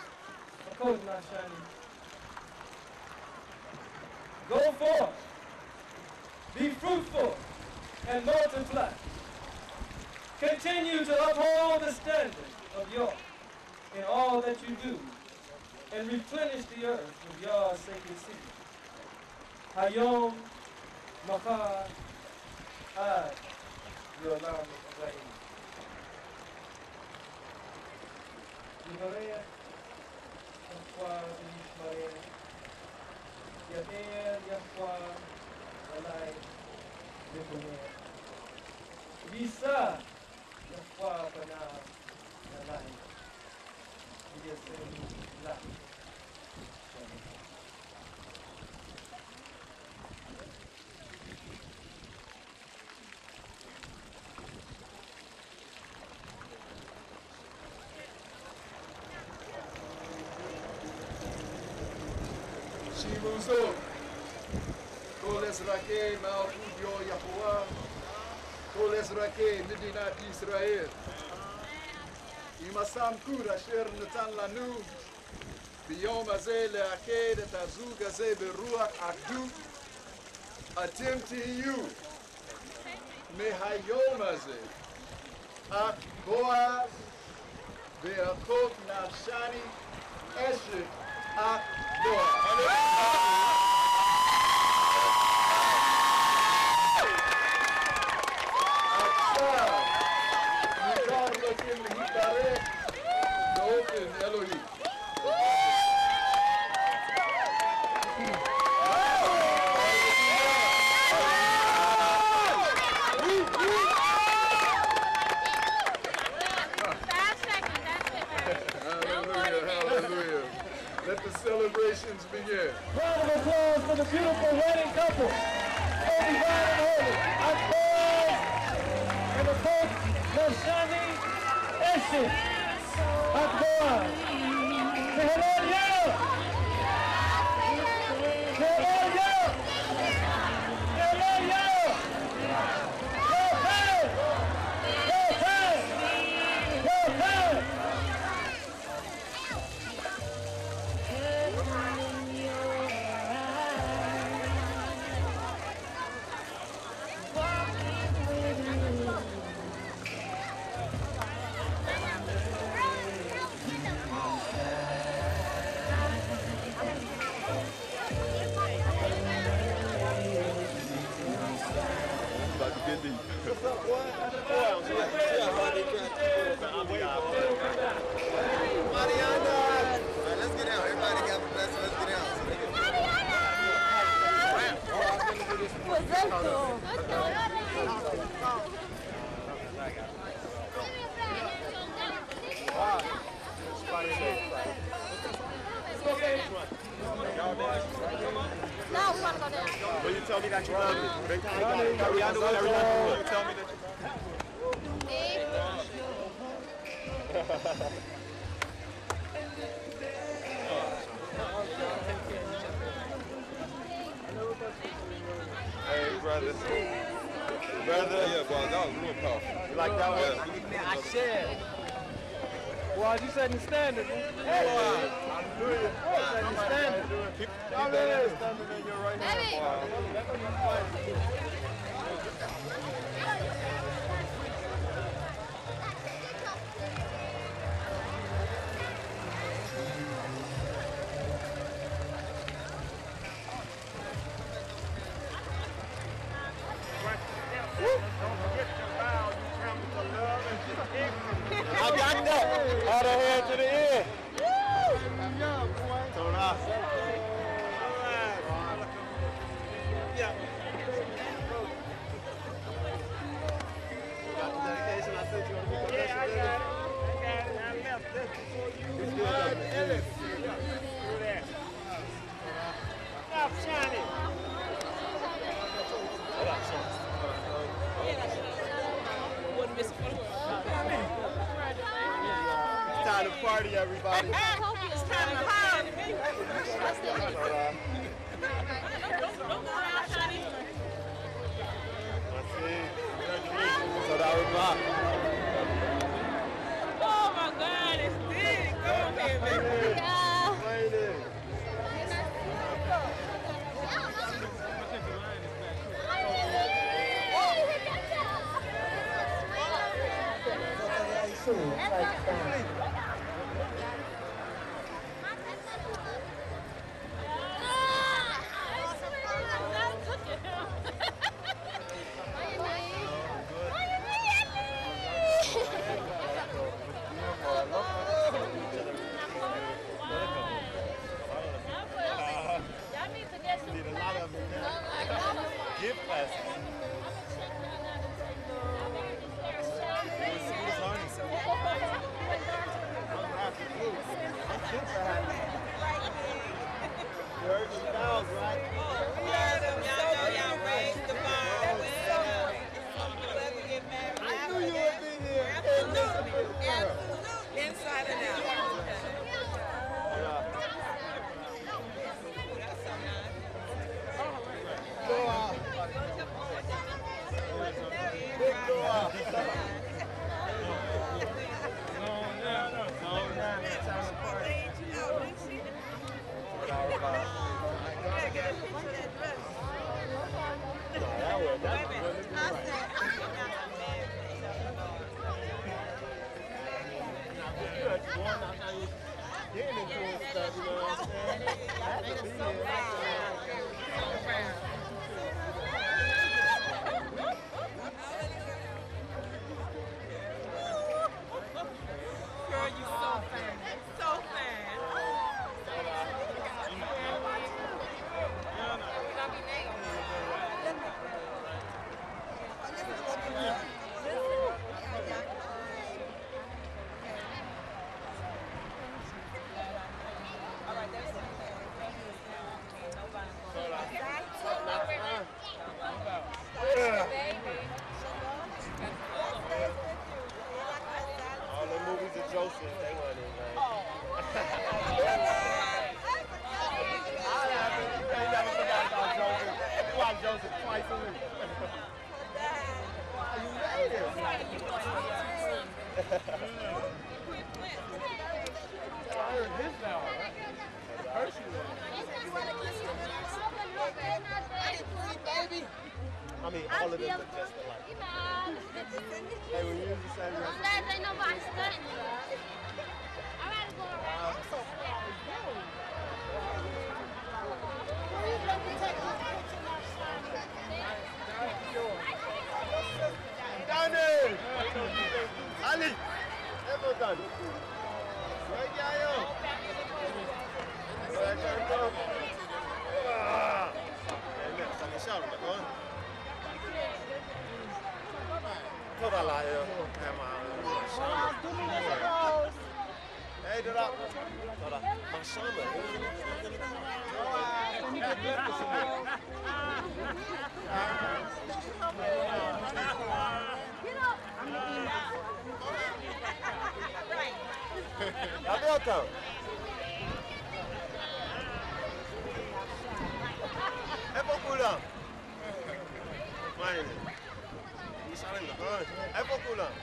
go forth, be fruitful, and multiply. Continue to uphold the standard of Yah in all that you do, and replenish the earth with Yah's sacred seed. Hayom, Machar, Ad, Yolam, Rahim. Yivareh, Yahweh, Yishmael, Yair, Yahweh, Alai, Yivareh. Yisa, Yahweh, Banav, Alai. Yisrael, Lah. Shibuzo, Koles Rake, Malchut Yo Yahuwah, Koles Rake, Medinat Israel. Imasam Kur Asher Natan Lanu, Biyom Azeh Le'aked Et Azug Azeh Beruach Akdu, attempting you, Mehayom Azeh, Ak Boaz, Be'achot Nafshani, Eshet Ak Boaz. Celebrations begin. Round of applause for the beautiful wedding couple. Holy God and holy. Akbar and the Pope Nashani Eshet. Akbar. Say hello, yeah. Say hello, yeah. Say hello, yeah. Go time. Go time. Go time. No, we want to go down. Will you tell me that you love me? Every time I do it, every time will you tell me that you Hey, brother. Brother. Yeah, boy, that was real powerful. You like that one? I said. Boy, you setting the standard. Hey, I'm doing it. Setting the standard. Keep that standard in your right hand, I got that. All the head to the end. So now. Got the dedication I sent you on the Yeah, I got it. I left this before you. Ellis. Do that. Stop shining. It's time to party, everybody. It's time to party. So that was rock. Oh my God, it's big. Come on here, baby. Gift classes. You heard the bells, right? We heard them. Y'all know y'all raised the bar. I knew you would be here. Absolutely. Absolutely. Inside and out. Go out. Big go out. Getting into it stuff, you know what I'm saying? That's a big deal. Girl, you so fine. So fine. All the movies of Joseph, they weren't in vain. You never forgot about Joseph. You watch Joseph twice a week. You made it. I heard his now. Hershey one. I mean, all of them look just alike. Hey, when you use the same recipe. I'm glad they know about stunting. I gotta go around. Danny! Ali! Ever done? Right, Yayo? Right, Yayo? Ah! Toda lá, eu. É, mano. Hey, my son, Gabriel, é pouco lá. Mãe, isso é pouco lá.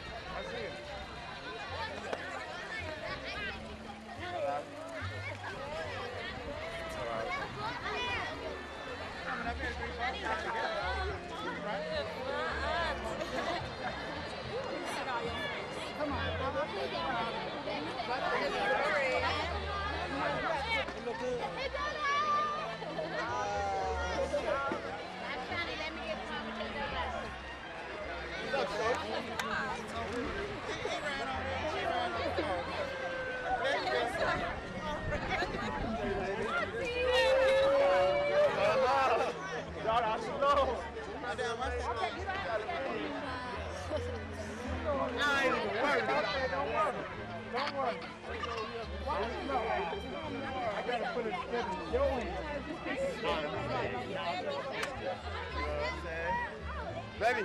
Baby.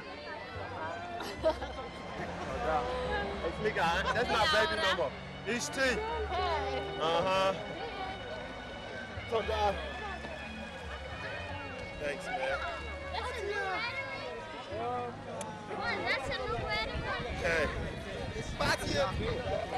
It's me, guy. That's my baby number. Each T. Uh-huh. So, God. Thanks, man. Okay. Spot you.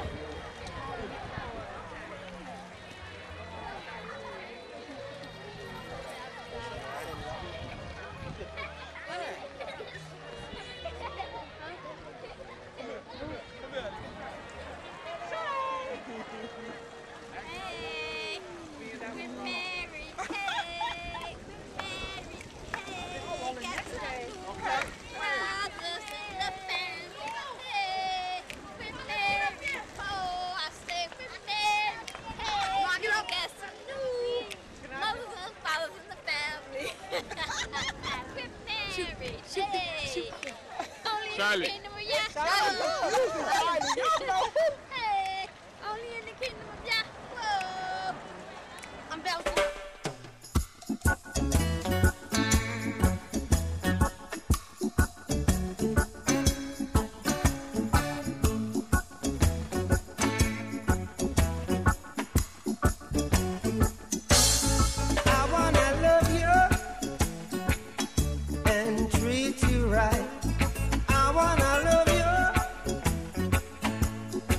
Charlie. Hey, only in the kingdom of Yahweh. I'm bouncing. I wanna love you and treat you right. I wanna love you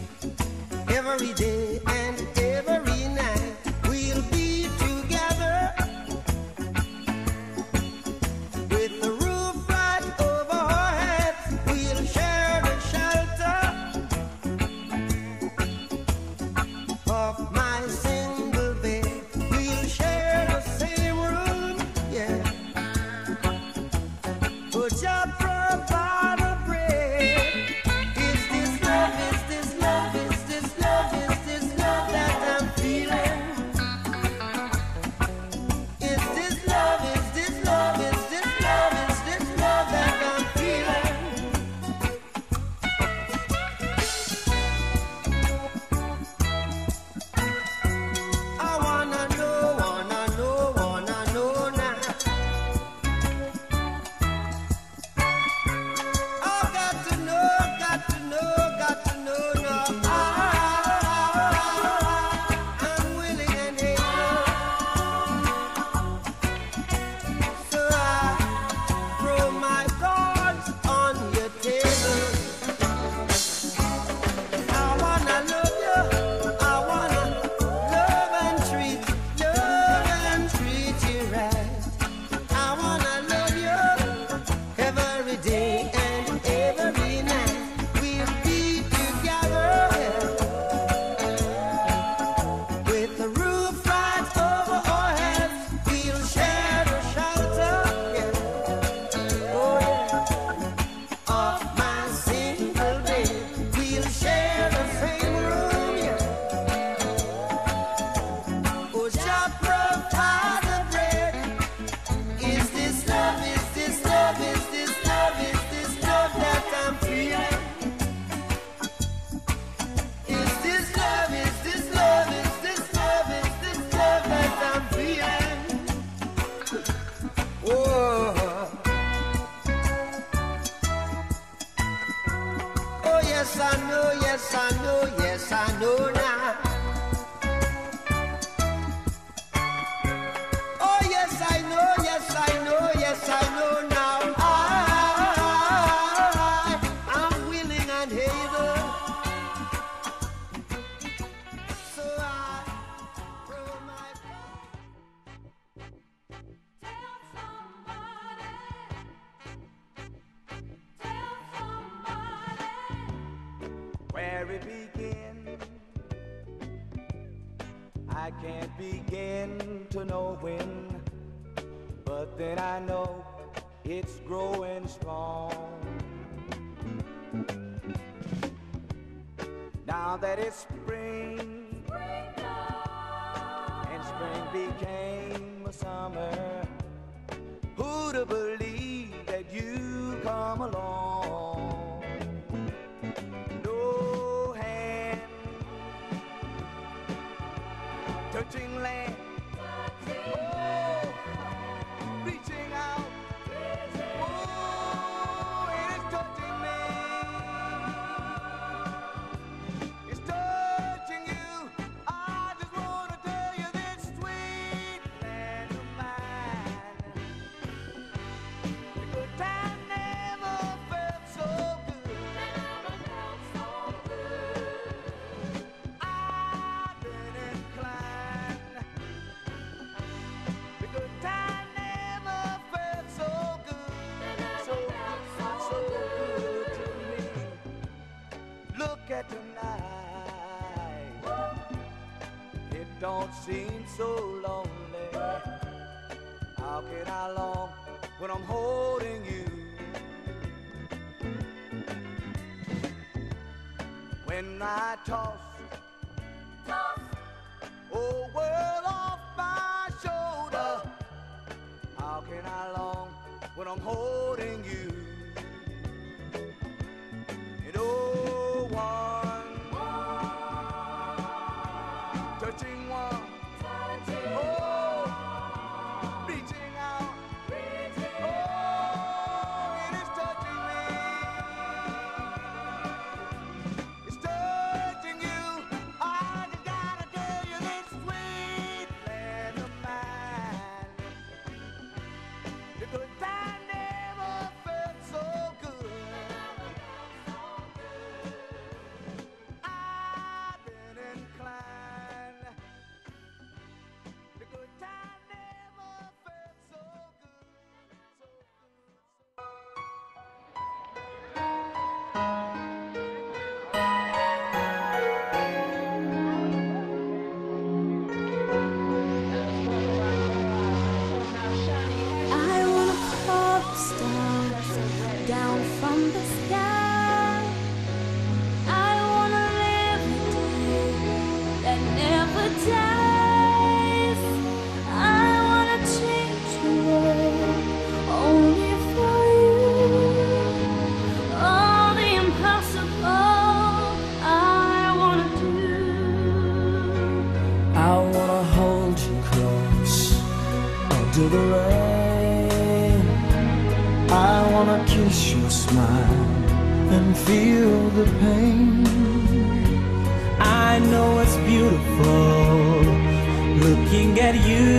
yes, I know now. Oh, yes, I know, yes, I know, yes, I know now. I'm willing and able. So I throw my where it began. I can't begin to know when, but then I know it's growing strong. Now that it's spring, and spring became a summer, who'd have believed that you come along? No hand touching land, oh, reaching out, oh, it is touching me. It's touching you. I just want to tell you this sweet land of mine. The good time never felt so good. I've been inclined. The good time never felt so good. So good to me. Look at tonight. It don't seem so lonely. How can I long when I'm holding you? When I toss, oh, world off my shoulder. How can I long when I'm holding you? And oh, one touching one, oh, reaching out, oh, it is touching me. It's touching you. I just gotta tell you this sweet land of mine. The good time never felt so good. I've been inclined. The good time never felt so good. I wanna call the stars down from the sky. I wanna live a day that never dies. I wanna change the world only for you. All the impossible I wanna do. I wanna hold you close under the rain. I wanna kiss your smile and feel the pain. I know it's beautiful looking at you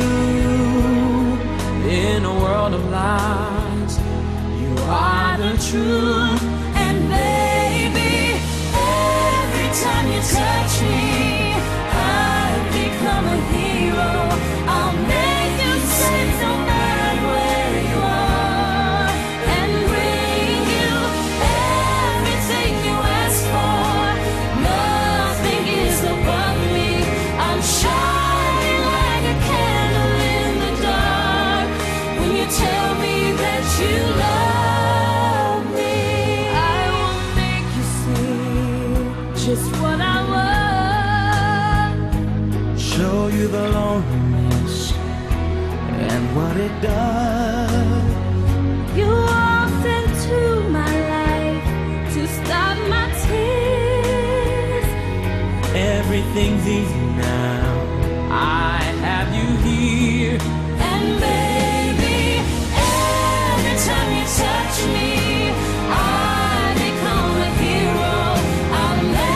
in a world of lies. You are the truth, And baby, every time you touch me, I become a hero. I'll make you safe no matter where you are, and bring you everything you ask for. Nothing is above me. I'm shining like a candle in the dark. When you tell me that you love me, I will make you see just what I want. show you the loneliness and what it does. You walked into my life to stop my tears. Everything's easy now. I have you here. And baby, every time you touch me, I become a hero. I'll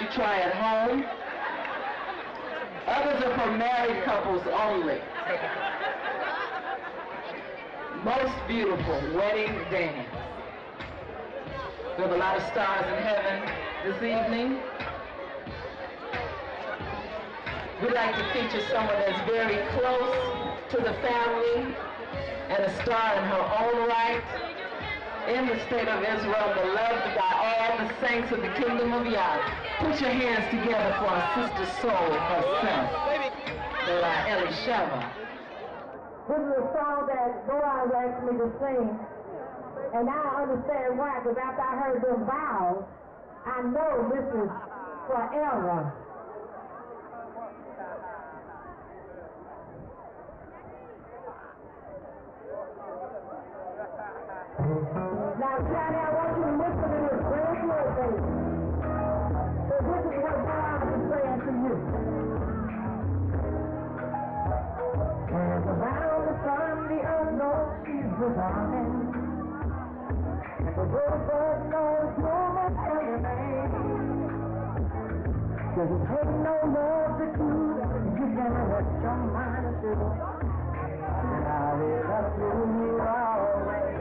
to try at home. Others are for married couples only. Most beautiful wedding dance. We have a lot of stars in heaven this evening. We'd like to feature someone that's very close to the family and a star in her own right in the state of Israel, beloved by all the saints of the kingdom of Yah. Put your hands together for our sister soul herself, Elisheva. This is a song that Boaz asked me to sing, and I understand why, because after I heard them vows, I know this is forever. Now, Johnny, I want you to listen to this real good, baby. So this is what Boaz is saying to you. And around the sun, the earth knows she's returning. And the bird knows woman can remain. Cause it ain't no love to do, you can rest your mind to. And I will love you always.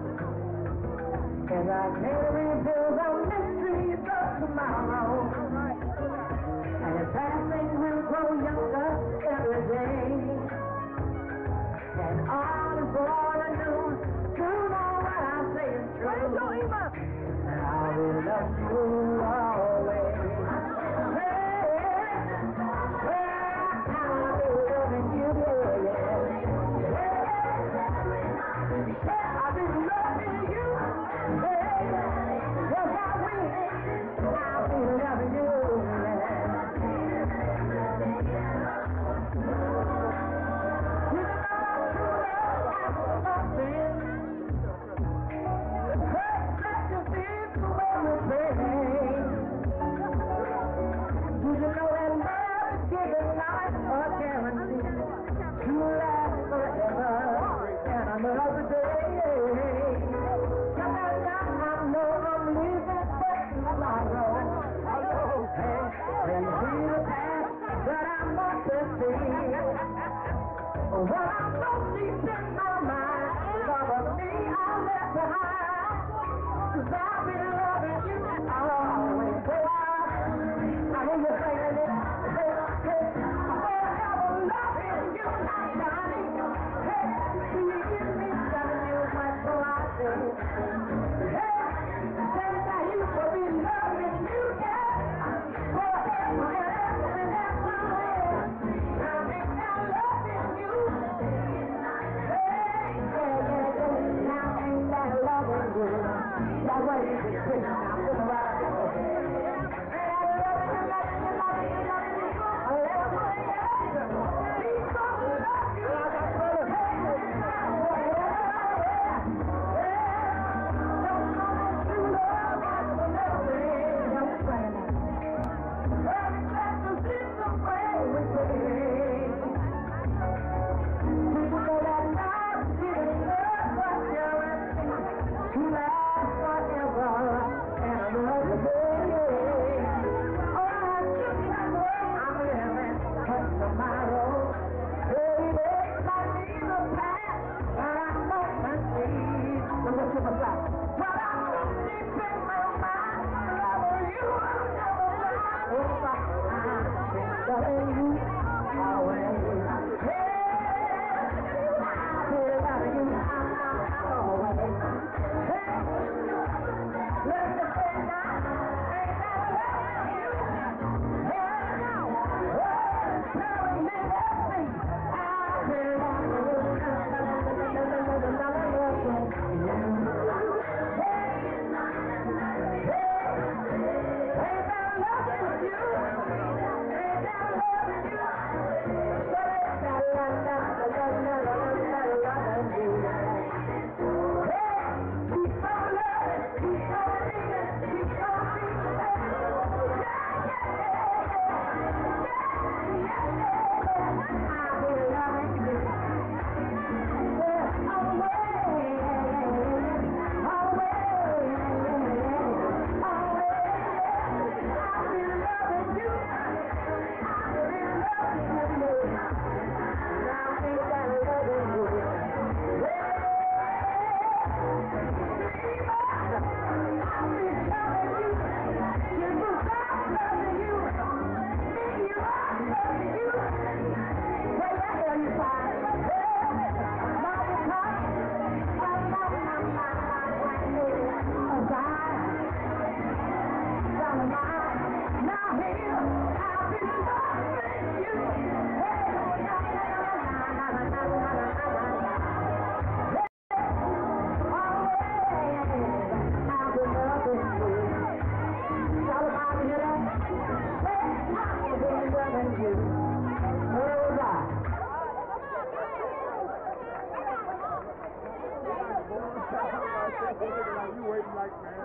And I can reveal the mysteries of tomorrow. And the passing will grow younger every day. And all is born anew. You know what I say is true. And I will love you always. I'll be loving you, I'll be loving you.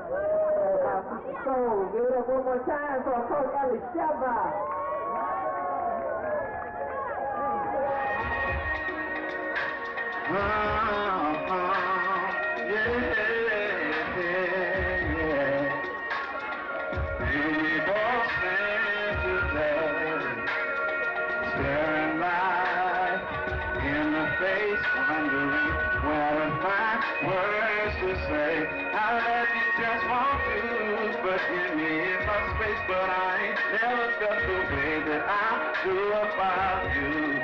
So, give it up one more time for Coach Elisheba. Staring life in the face, wondering where to find words to say. I let you just want to, but give me my space. But I ain't never felt the way that I do about you.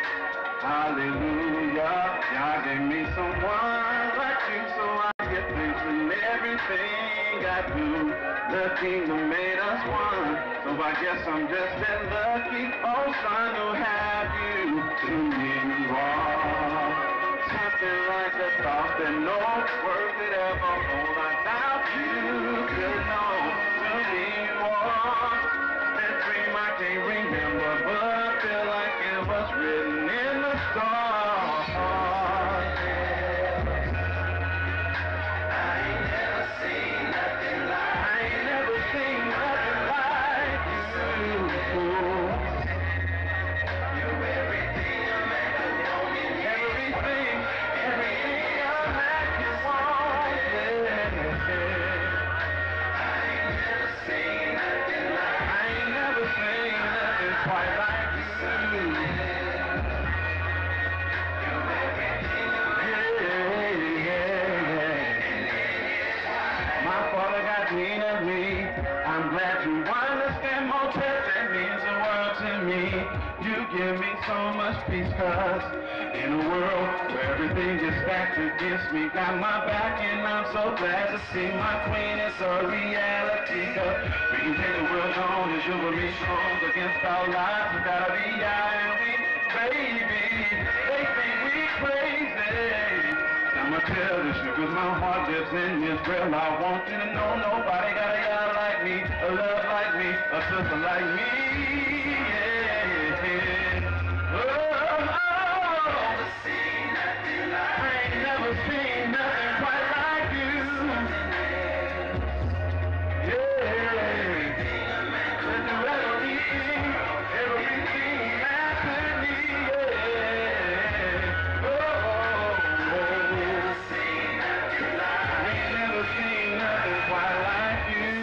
Hallelujah, y'all gave me someone like you, so I get thanks in everything I do. The kingdom made us one, so I guess I'm just that lucky old son who have you to me. You are something like a thought that no word could ever hold. I doubt you could know. To me you are that dream I can't remember, but I feel like it was written in the stars. I ain't never seen nothing like you. You're everything a man could want in everything a man could want. I ain't never seen nothing quite like you. My father got mean of me. I'm glad you understand Motet. That means the world to me. You give me so much peace, cause in a world where everything is stacked against me, got my back, and I'm so glad to see my queen. It's a reality, cause we can take the world on and you will be strong against our lives. We gotta be out and we, baby, they think we crazy. I'ma tell this you cause my heart lives in Israel. I want you to know nobody got a y'all like me, a love like me, a sister like me. I ain't never seen nothing quite like you. Everything a man could do, everything a man could need. I ain't never seen nothing quite like you.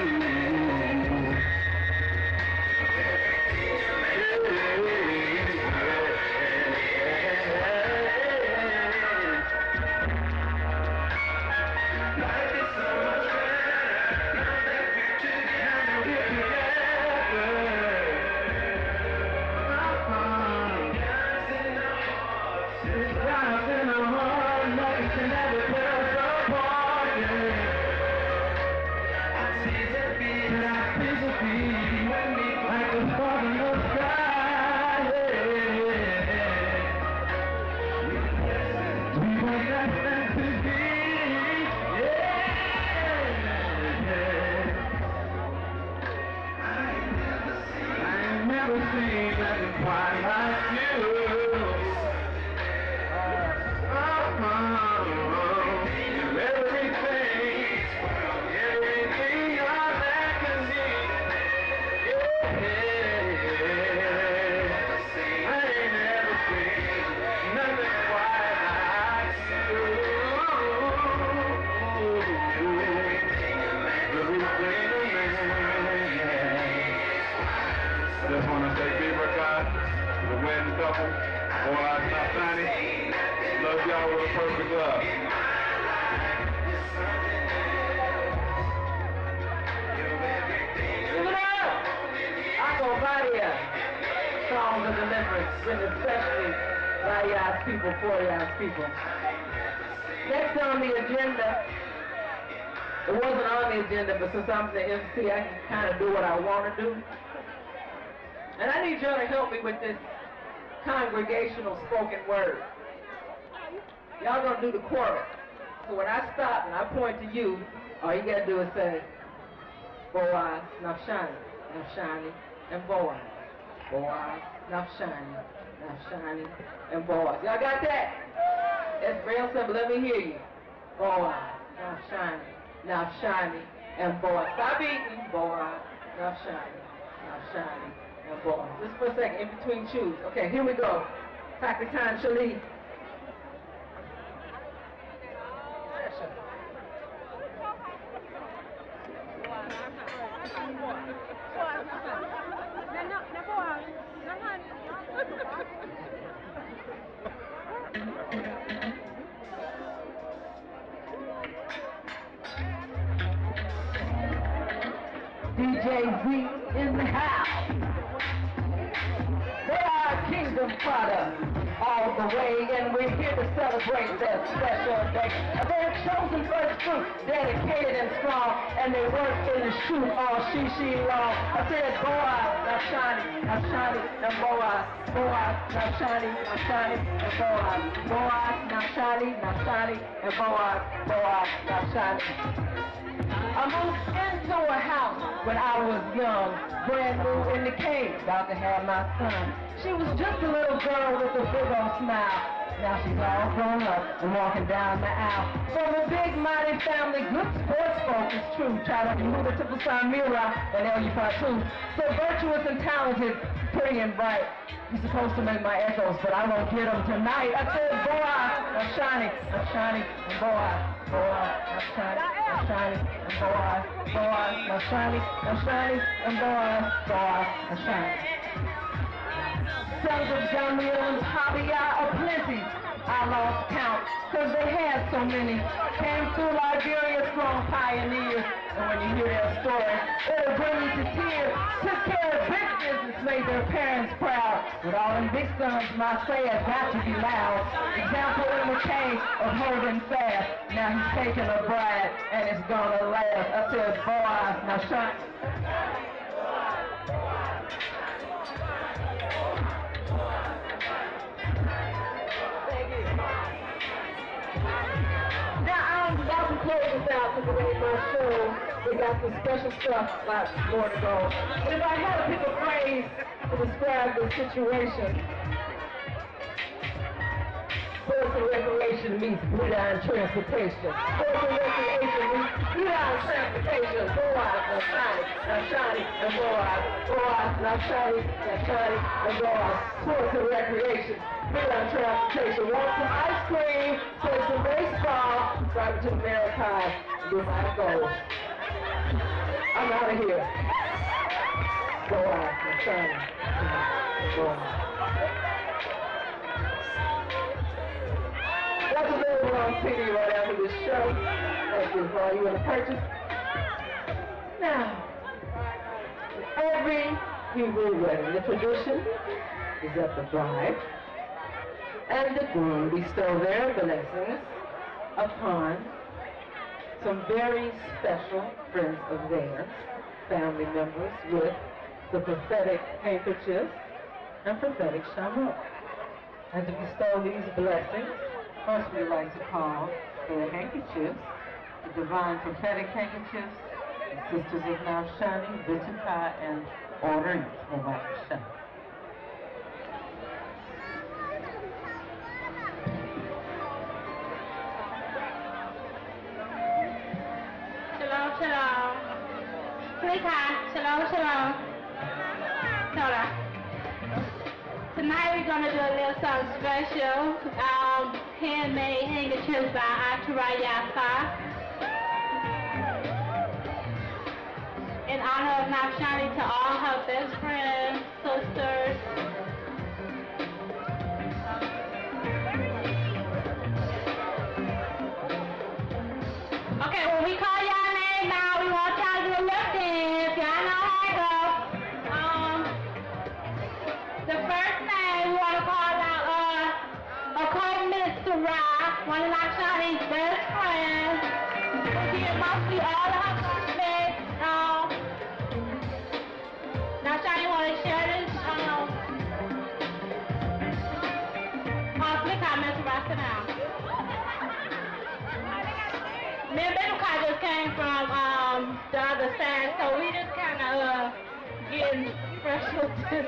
Songs of deliverance, written especially by y'all's people, for y'all's people. Next on the agenda, it wasn't on the agenda, but since I'm the MC, I can kind of do what I want to do. And I need y'all to help me with this congregational spoken word. Y'all gonna do the chorus. So when I stop and I point to you, all you gotta do is say, Boaz, Nafshani, Nafshani, and Boaz. Boaz, Nafshani, Nafshani, and Boaz. Y'all got that? It's real simple. Let me hear you. Boaz, Nafshani, now shiny, and boy. Stop eating, boy. Now shiny, and boy. Just for a second, in between chews. Okay, here we go. Pakistan Shali. DJ Z in the house. They are Kingdom product all the way, and we're here to celebrate their special day. They're chosen first fruit, dedicated and strong, and they work in the shoot all she long. I said, boy, now shiny, now boy, now shiny, and boy, now shiny, and boy, now shiny. I moved into a house when I was young, brand new in the cave, about to have my son. She was just a little girl with a big old smile. Now she's all grown up and walking down the aisle. From a big mighty family, good sports folk is true. Try to move it to Samira and LU52. So virtuous and talented, pretty and bright. You're supposed to make my echoes, but I won't get them tonight. I said, boy, I'm shiny, and boy, I'm shiny, and boy, I'm shiny, and boy, I'm shiny. Sons of Jamil and Pabia are plenty. I lost count, cause they had so many. Came through Liberia, strong pioneers. And when you hear their story, it'll bring you to tears. Took care of big business, made their parents proud. With all them big sons, my say has got to be loud. Example in the cave of holding fast. Now he's taking a bride, and it's gonna last. I said, boy, now shine. Close this out because it ain't my show. We got some special stuff, lots more to go. But if I had to pick a phrase to describe the situation, sports and recreation meets blue-line transportation. Sports and recreation meets blue-line transportation. Boy, now shiny, and boy, now shiny, and boy. Sports and recreation. Blue-line transportation. Want some ice cream, play some baseball, drive to America, and do my goal. I'm out of here. Boy, now shiny, boy. That's available on CD right after this show. Thank you for all you want to purchase. Now, every Hebrew wedding, the tradition is that the bride and the groom bestow their blessings upon some very special friends of theirs, family members, with the prophetic handkerchiefs and prophetic shamrock. And to bestow these blessings, first we like to call the handkerchiefs, the divine prophetic handkerchiefs, the sisters of Mount Shani, Vichita, and Orange of Mount Shani. Shalom, shalom. Shalom, shalom. Torah. Tonight we're going to do a little something special. Handmade handkerchiefs by Atara Yafa. In honor of Nafshani, to all her best friends, sisters. Okay, when we call y'all name now, we want y'all to do a lip dance. Y'all know how it goes. The first name we want to call out Miss Sarah, one of Nafshani's best friends. We get mostly all of her classmates. Nafshani want to share this. Click on Miss Sarah, sit down. Me and Benuka just came from the other side, so we just kind of getting fresh with this.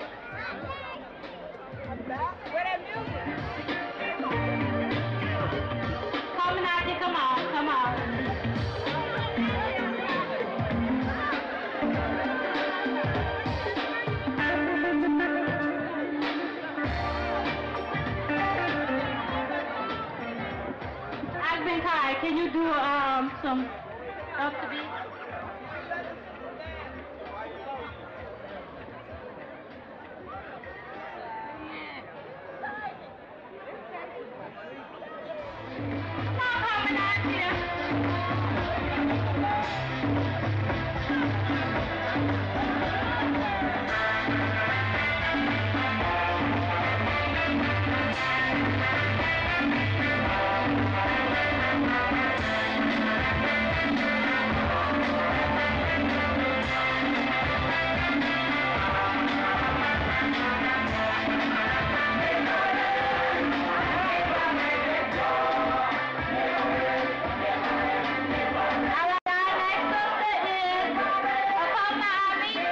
Where that music? Come on, come on. Kai, can you do some up to beat? Our next sister is Akoma Ami.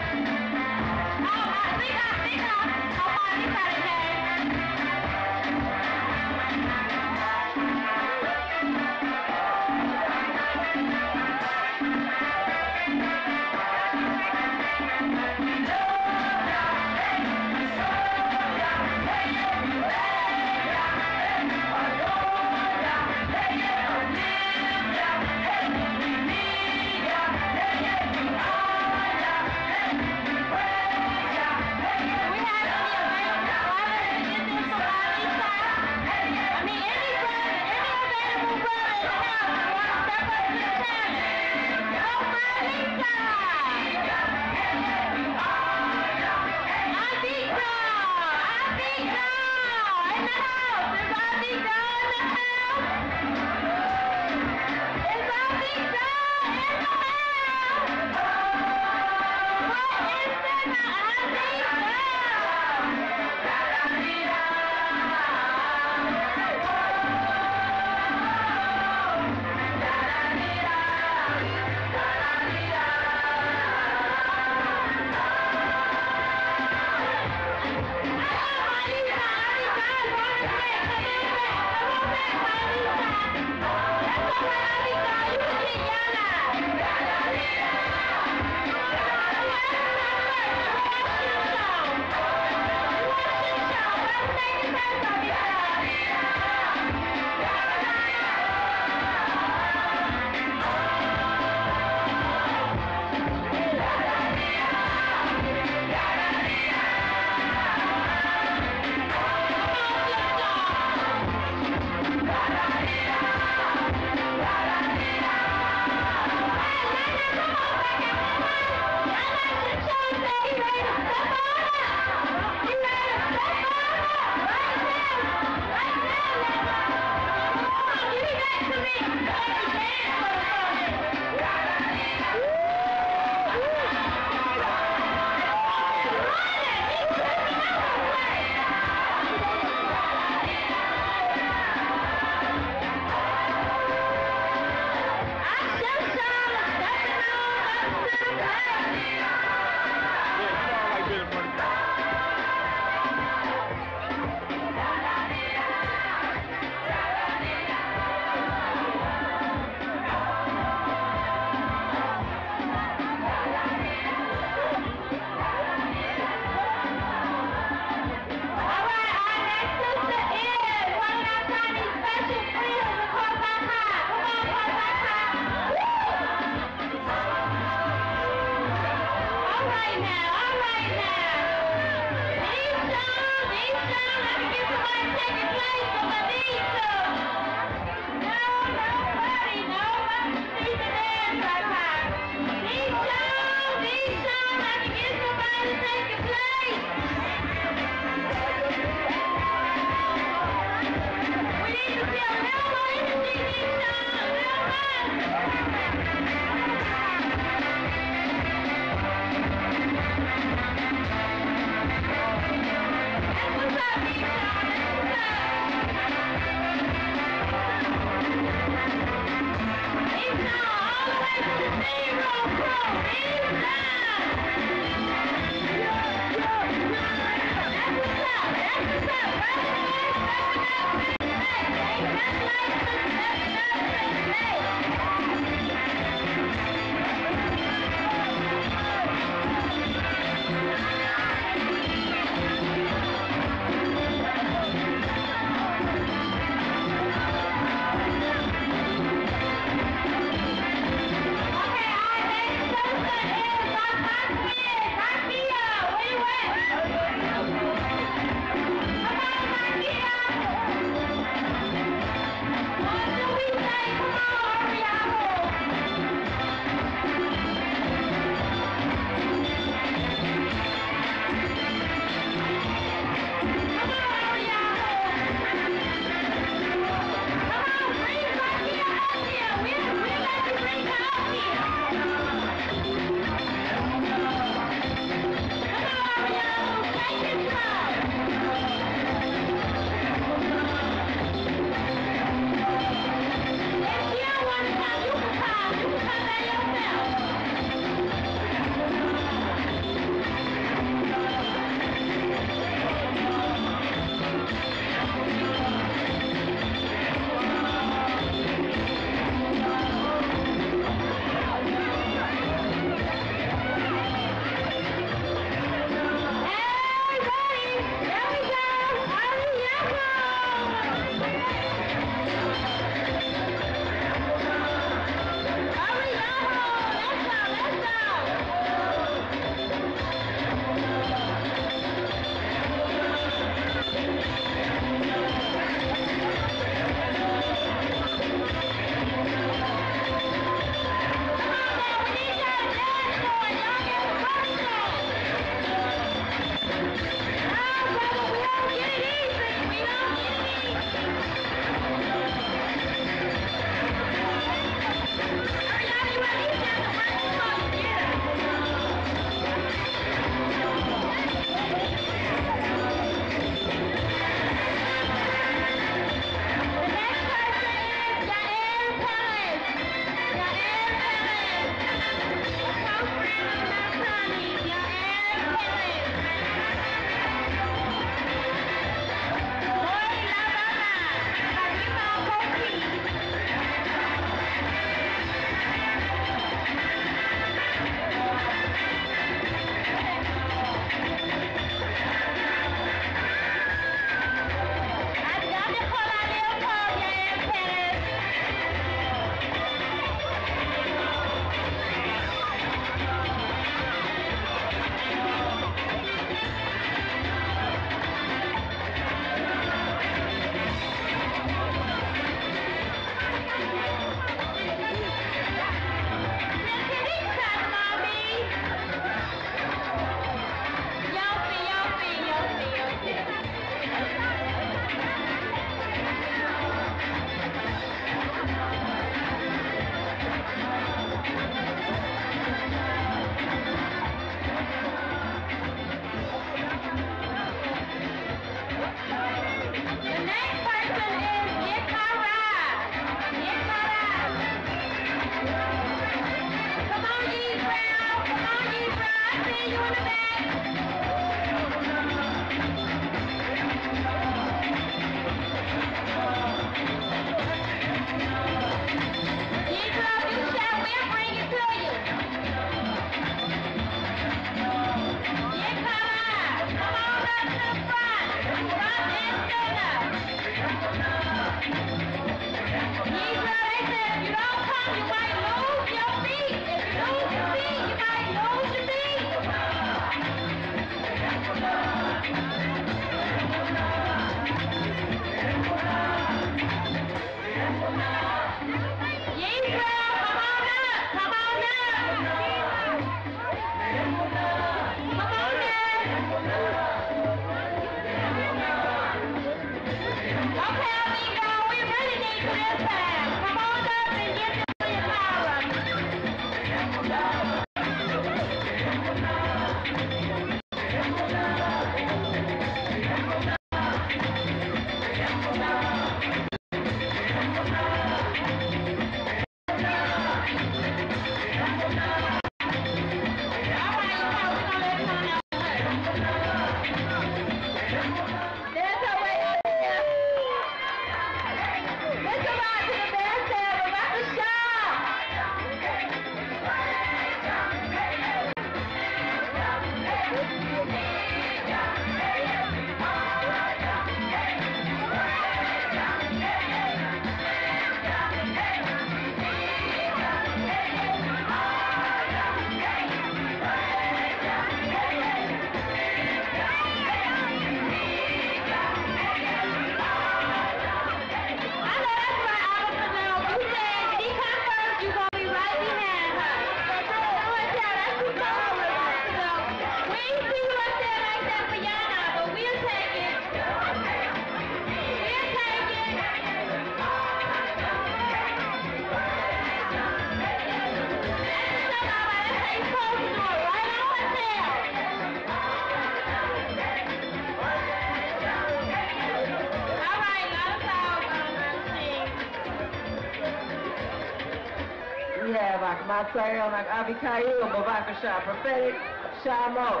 we have Akmatayel, Abikail, Mavakasha, Prophetic, Shamo.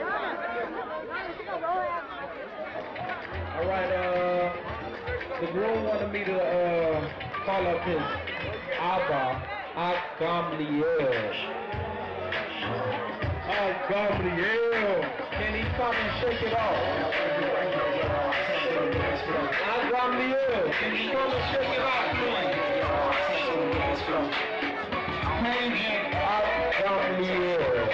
All right, the groom wanted me to call up his Abba, Gamliel. Gamliel. Can he come and shake it off? Gamliel, can you come and shake it off, please? Gamliel.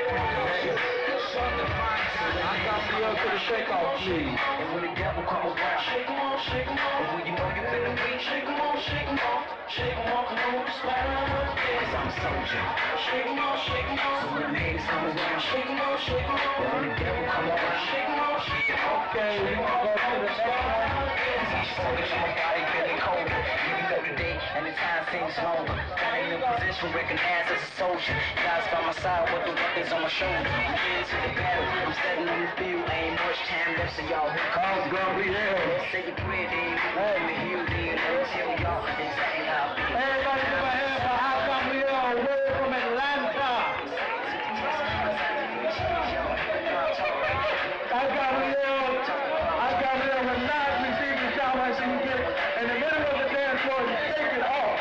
Gamliel to the shake off, please. And when the devil come around, shake him off, shake him off. And when you know you're feeling weak, shake him off, shake him off. Shake him off, come on, smile. Cause I'm a soldier. Shake him off, shake him off. So when the haters come around, shake him off, shake him off. And when the devil come around, shake him off, shake him off. Okay, we gonna go to the next one. Cause I'm soldier, my body feeling colder. Even though the day and the time seems longer. God ain't in a position, recognized as a soldier. God's by my side with the weapons on my shoulder. I'm into the battle, I'm stepping on the field. Ain't much time left, so y'all who calls Gamliel. Say your prayer, then you can me heal, then let me tell y'all exactly how I feel. Everybody give a hand for Gamliel, way from Atlanta. Gamliel will not receive the shower as you get in the middle of the dance floor, you take it off.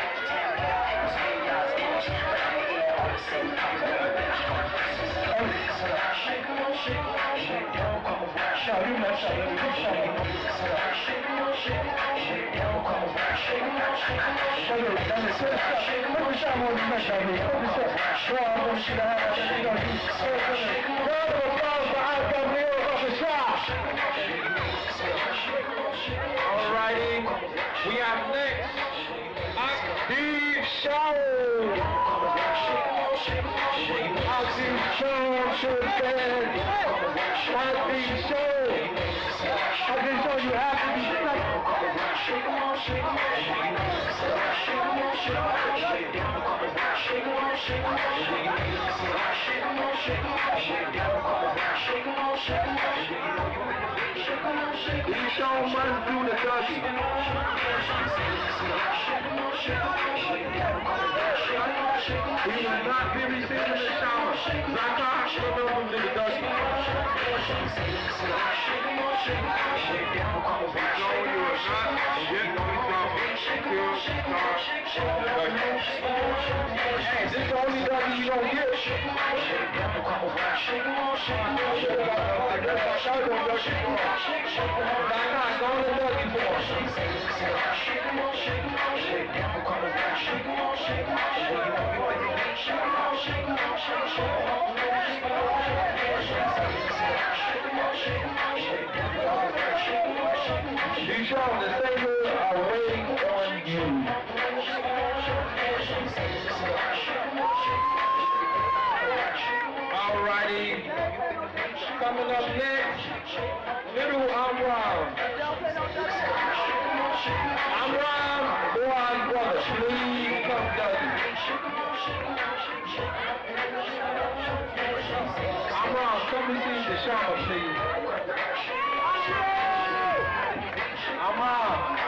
Alrighty, we have next Steve Shaw. Steve Shaw should stand. Steve Shaw. Steve Shaw, you have to be second. Steve Shaw must do the doggy. He will not be receiving the shower. Zaka, remember him to the doggy. Hey, this is the only doggy you don't get. You show the Savior are waiting on you. Alrighty, coming up next, Little Amram. Amram, boy, brother, please come down. Amram, come and see the Shama, please. Amram.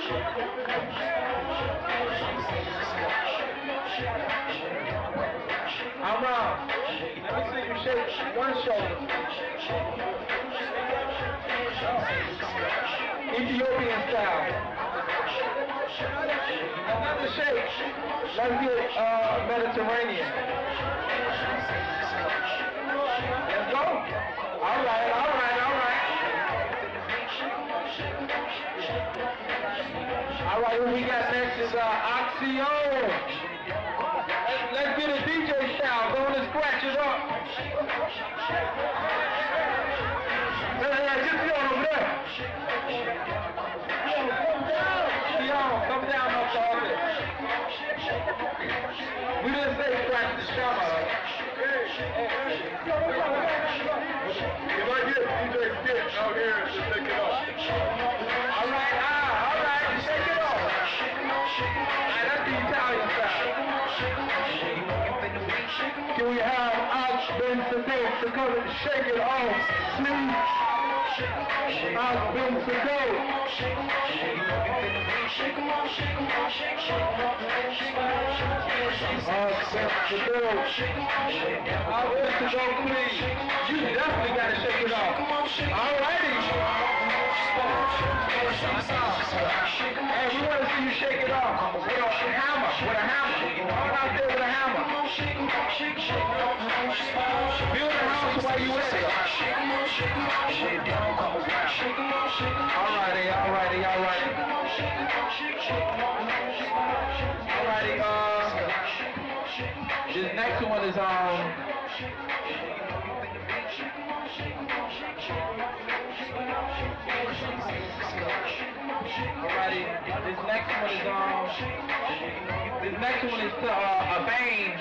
Amram, let me see you shake one shoulder. Ethiopian style. Another shake. Let's get Mediterranean. Let's go. All right. All right, who we got next is Oxio. Let's get a DJ style. Go and scratch it up. Just Dion over there. Dion, come down off the office. We didn't say scratch the shower. You might get DJ Skit out here to take it off. All right, shake it off. Alright, that's the Italian style. Can we have Ox Ben Sadek to come and shake it off, please? Ox Ben Sadek. please. You definitely gotta shake it off. Alrighty. Hey, we want to see you shake it off with a hammer. Come on out there with a hammer. Build a house while you at it. Alrighty. This next one is Alrighty, this next one is a vein.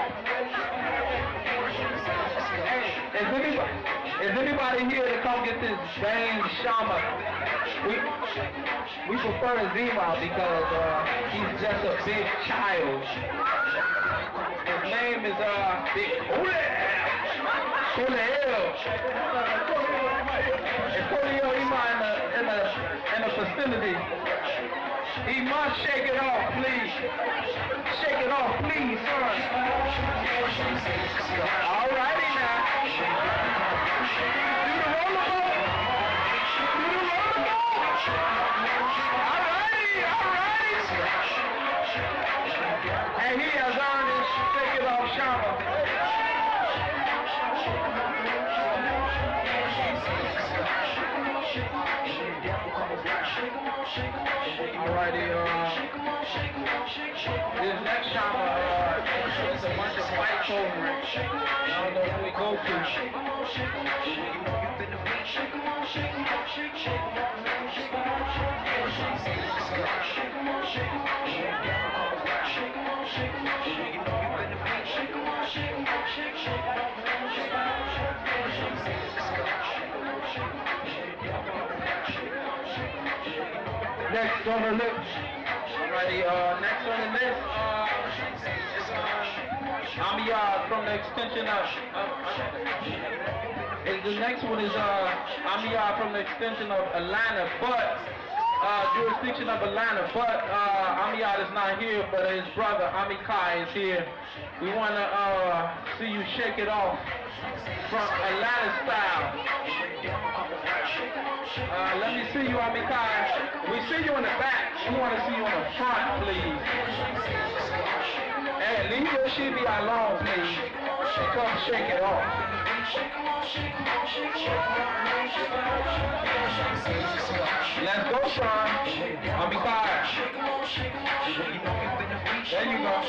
Hey, is anybody here to come get this vein shaman? We prefer Zima because he's just a big child. His name is Big Julio. And Julio Ima in the vicinity. He must shake it off, please. Shake it off, please, son. Alrighty now. Do the rollerboat. Alrighty. And he has earned his shake it off shaman. Alrighty, this next shaman is a bunch of white children. I don't know who we go to. Next on the list. Alrighty, next on the list is Amiyad from the extension of the next one is Amiyad from the extension of Atlanta, but jurisdiction of Atlanta, but Amiyad is not here, but his brother Amikai is here. We wanna see you shake it off from Atlanta style. Let me see you, Amikai. We see you in the back. We want to see you in the front, please. Hey, leave your shimmy alone, please. And come shake it off. Let's go, son. Amikai. There you go.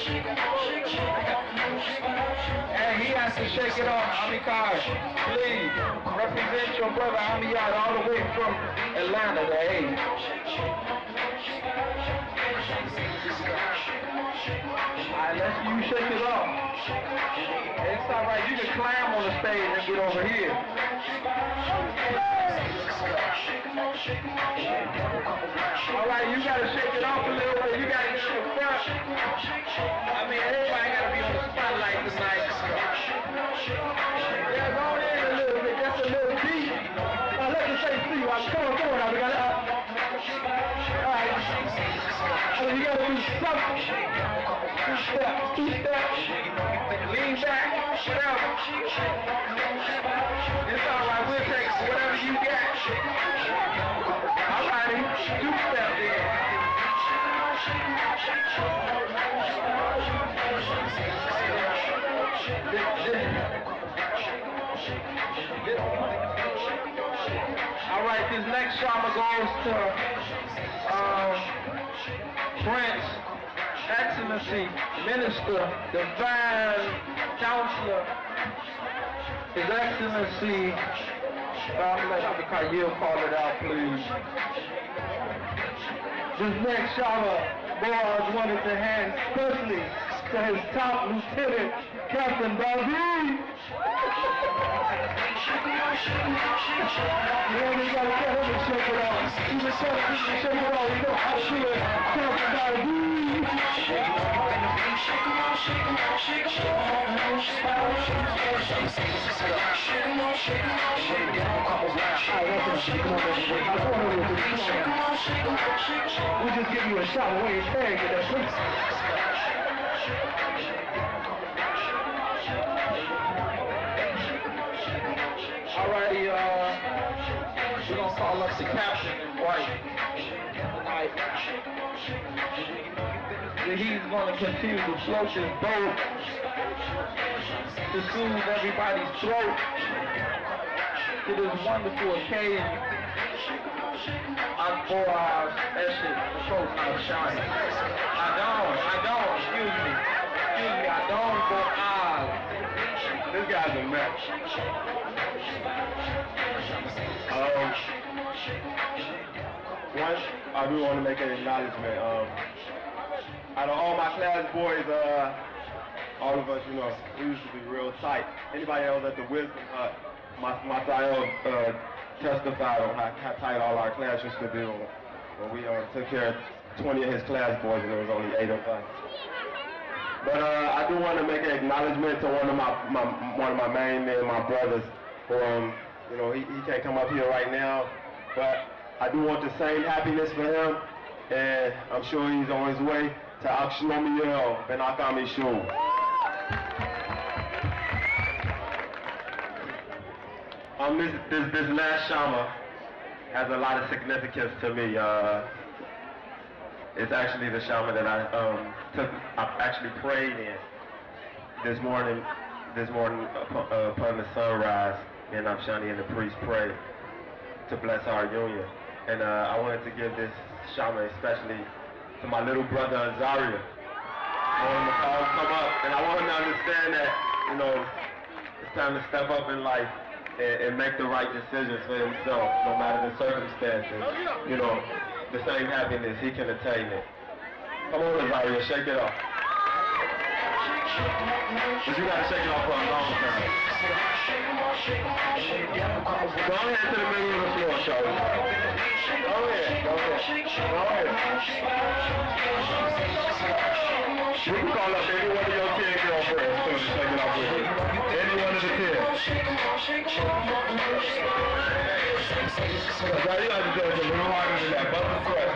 Hey, he has to shake it off, Amikai. Please, represent your brother Amiyad all the way from Atlanta to A. Alright, let's you shake it off. It's alright, you can climb on the stage and get over here. Alright, you gotta shake it off a little bit. You gotta get in the front. I mean, everybody gotta be on the spotlight tonight. Yeah, go in a little bit, just a little deep. Let me say see you. Come on now. We gotta alright. You gotta do something. Two steps. Lean back. Whatever. It's alright, we'll take whatever you got. Alrighty, two steps in. Alright, this next shama goes to Prince, Excellency, Minister, Divine Counselor, His Excellency, I'm going to let Kyle call it out, please. This next shama boys wanted to hand especially to his top lieutenant, Captain David. Yeah, we gotta tell him to shake it off. He was shake it off. You know how to do it. Captain David. We just give you a shot of where your peg at that place. call up the captain and wife. He's going to continue to float this boat to soothe everybody's throat to this wonderful occasion. I'm 4 hours, that shit, the boat's not shining. I don't, excuse me, I don't go out. This guy's a mess. One, I do want to make an acknowledgement. Out of all my class boys, all of us, you know, we used to be real tight. Anybody else at the Wisdom Hut, my Thael testified on how tight all our class used to be when we took care of 20 of his class boys and there was only 8 of us. But I do want to make an acknowledgement to one of my main men, my brothers, who you know, he can't come up here right now, but I do want the same happiness for him, and I'm sure he's on his way to Akshlomiel Ben Akami Shul. This last Shama has a lot of significance to me. It's actually the Shama that I actually prayed in this morning upon the sunrise. Me and Afshani and the priest prayed to bless our union. And I wanted to give this Shama especially to my little brother Azaria. I want him to come up, and I want him to understand that, you know, it's time to step up in life and make the right decisions for himself, no matter the circumstances. You know, the same happiness, he can attain it. Come on, Azaria, shake it off. But you gotta shake it off for a long time. Go ahead to the middle of the floor, Charlie. Go ahead. You can call up any one of your 10 girlfriends too to shake it off with you. Any one of the 10. Now you have to do it a little harder than that. Bust the sweat.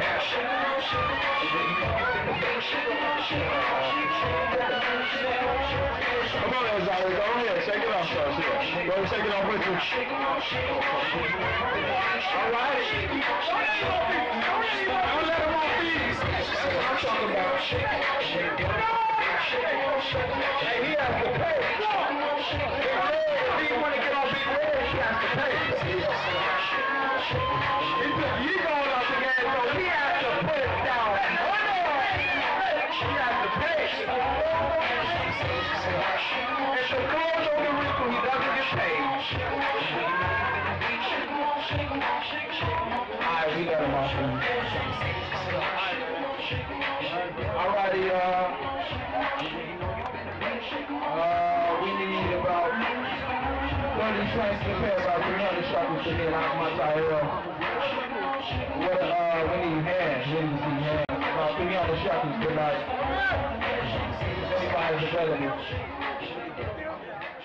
Come on, Azaria, go ahead, shake it off first. Go and shake it off with you. All right. Don't let him off these. That's what I'm talking about. Hey, he has to pay. If he want to get off Big Red, he has to pay. He took you going off the gas, so he has to put it down. He has to pay. If the clothes on the roof, he doesn't get paid. Alright, we got him off. Alrighty, we need about 30 cents to pay about 300 shekels to get out of my Thael. We need hands. We need to see hands. About 300 shekels tonight. If anybody's available.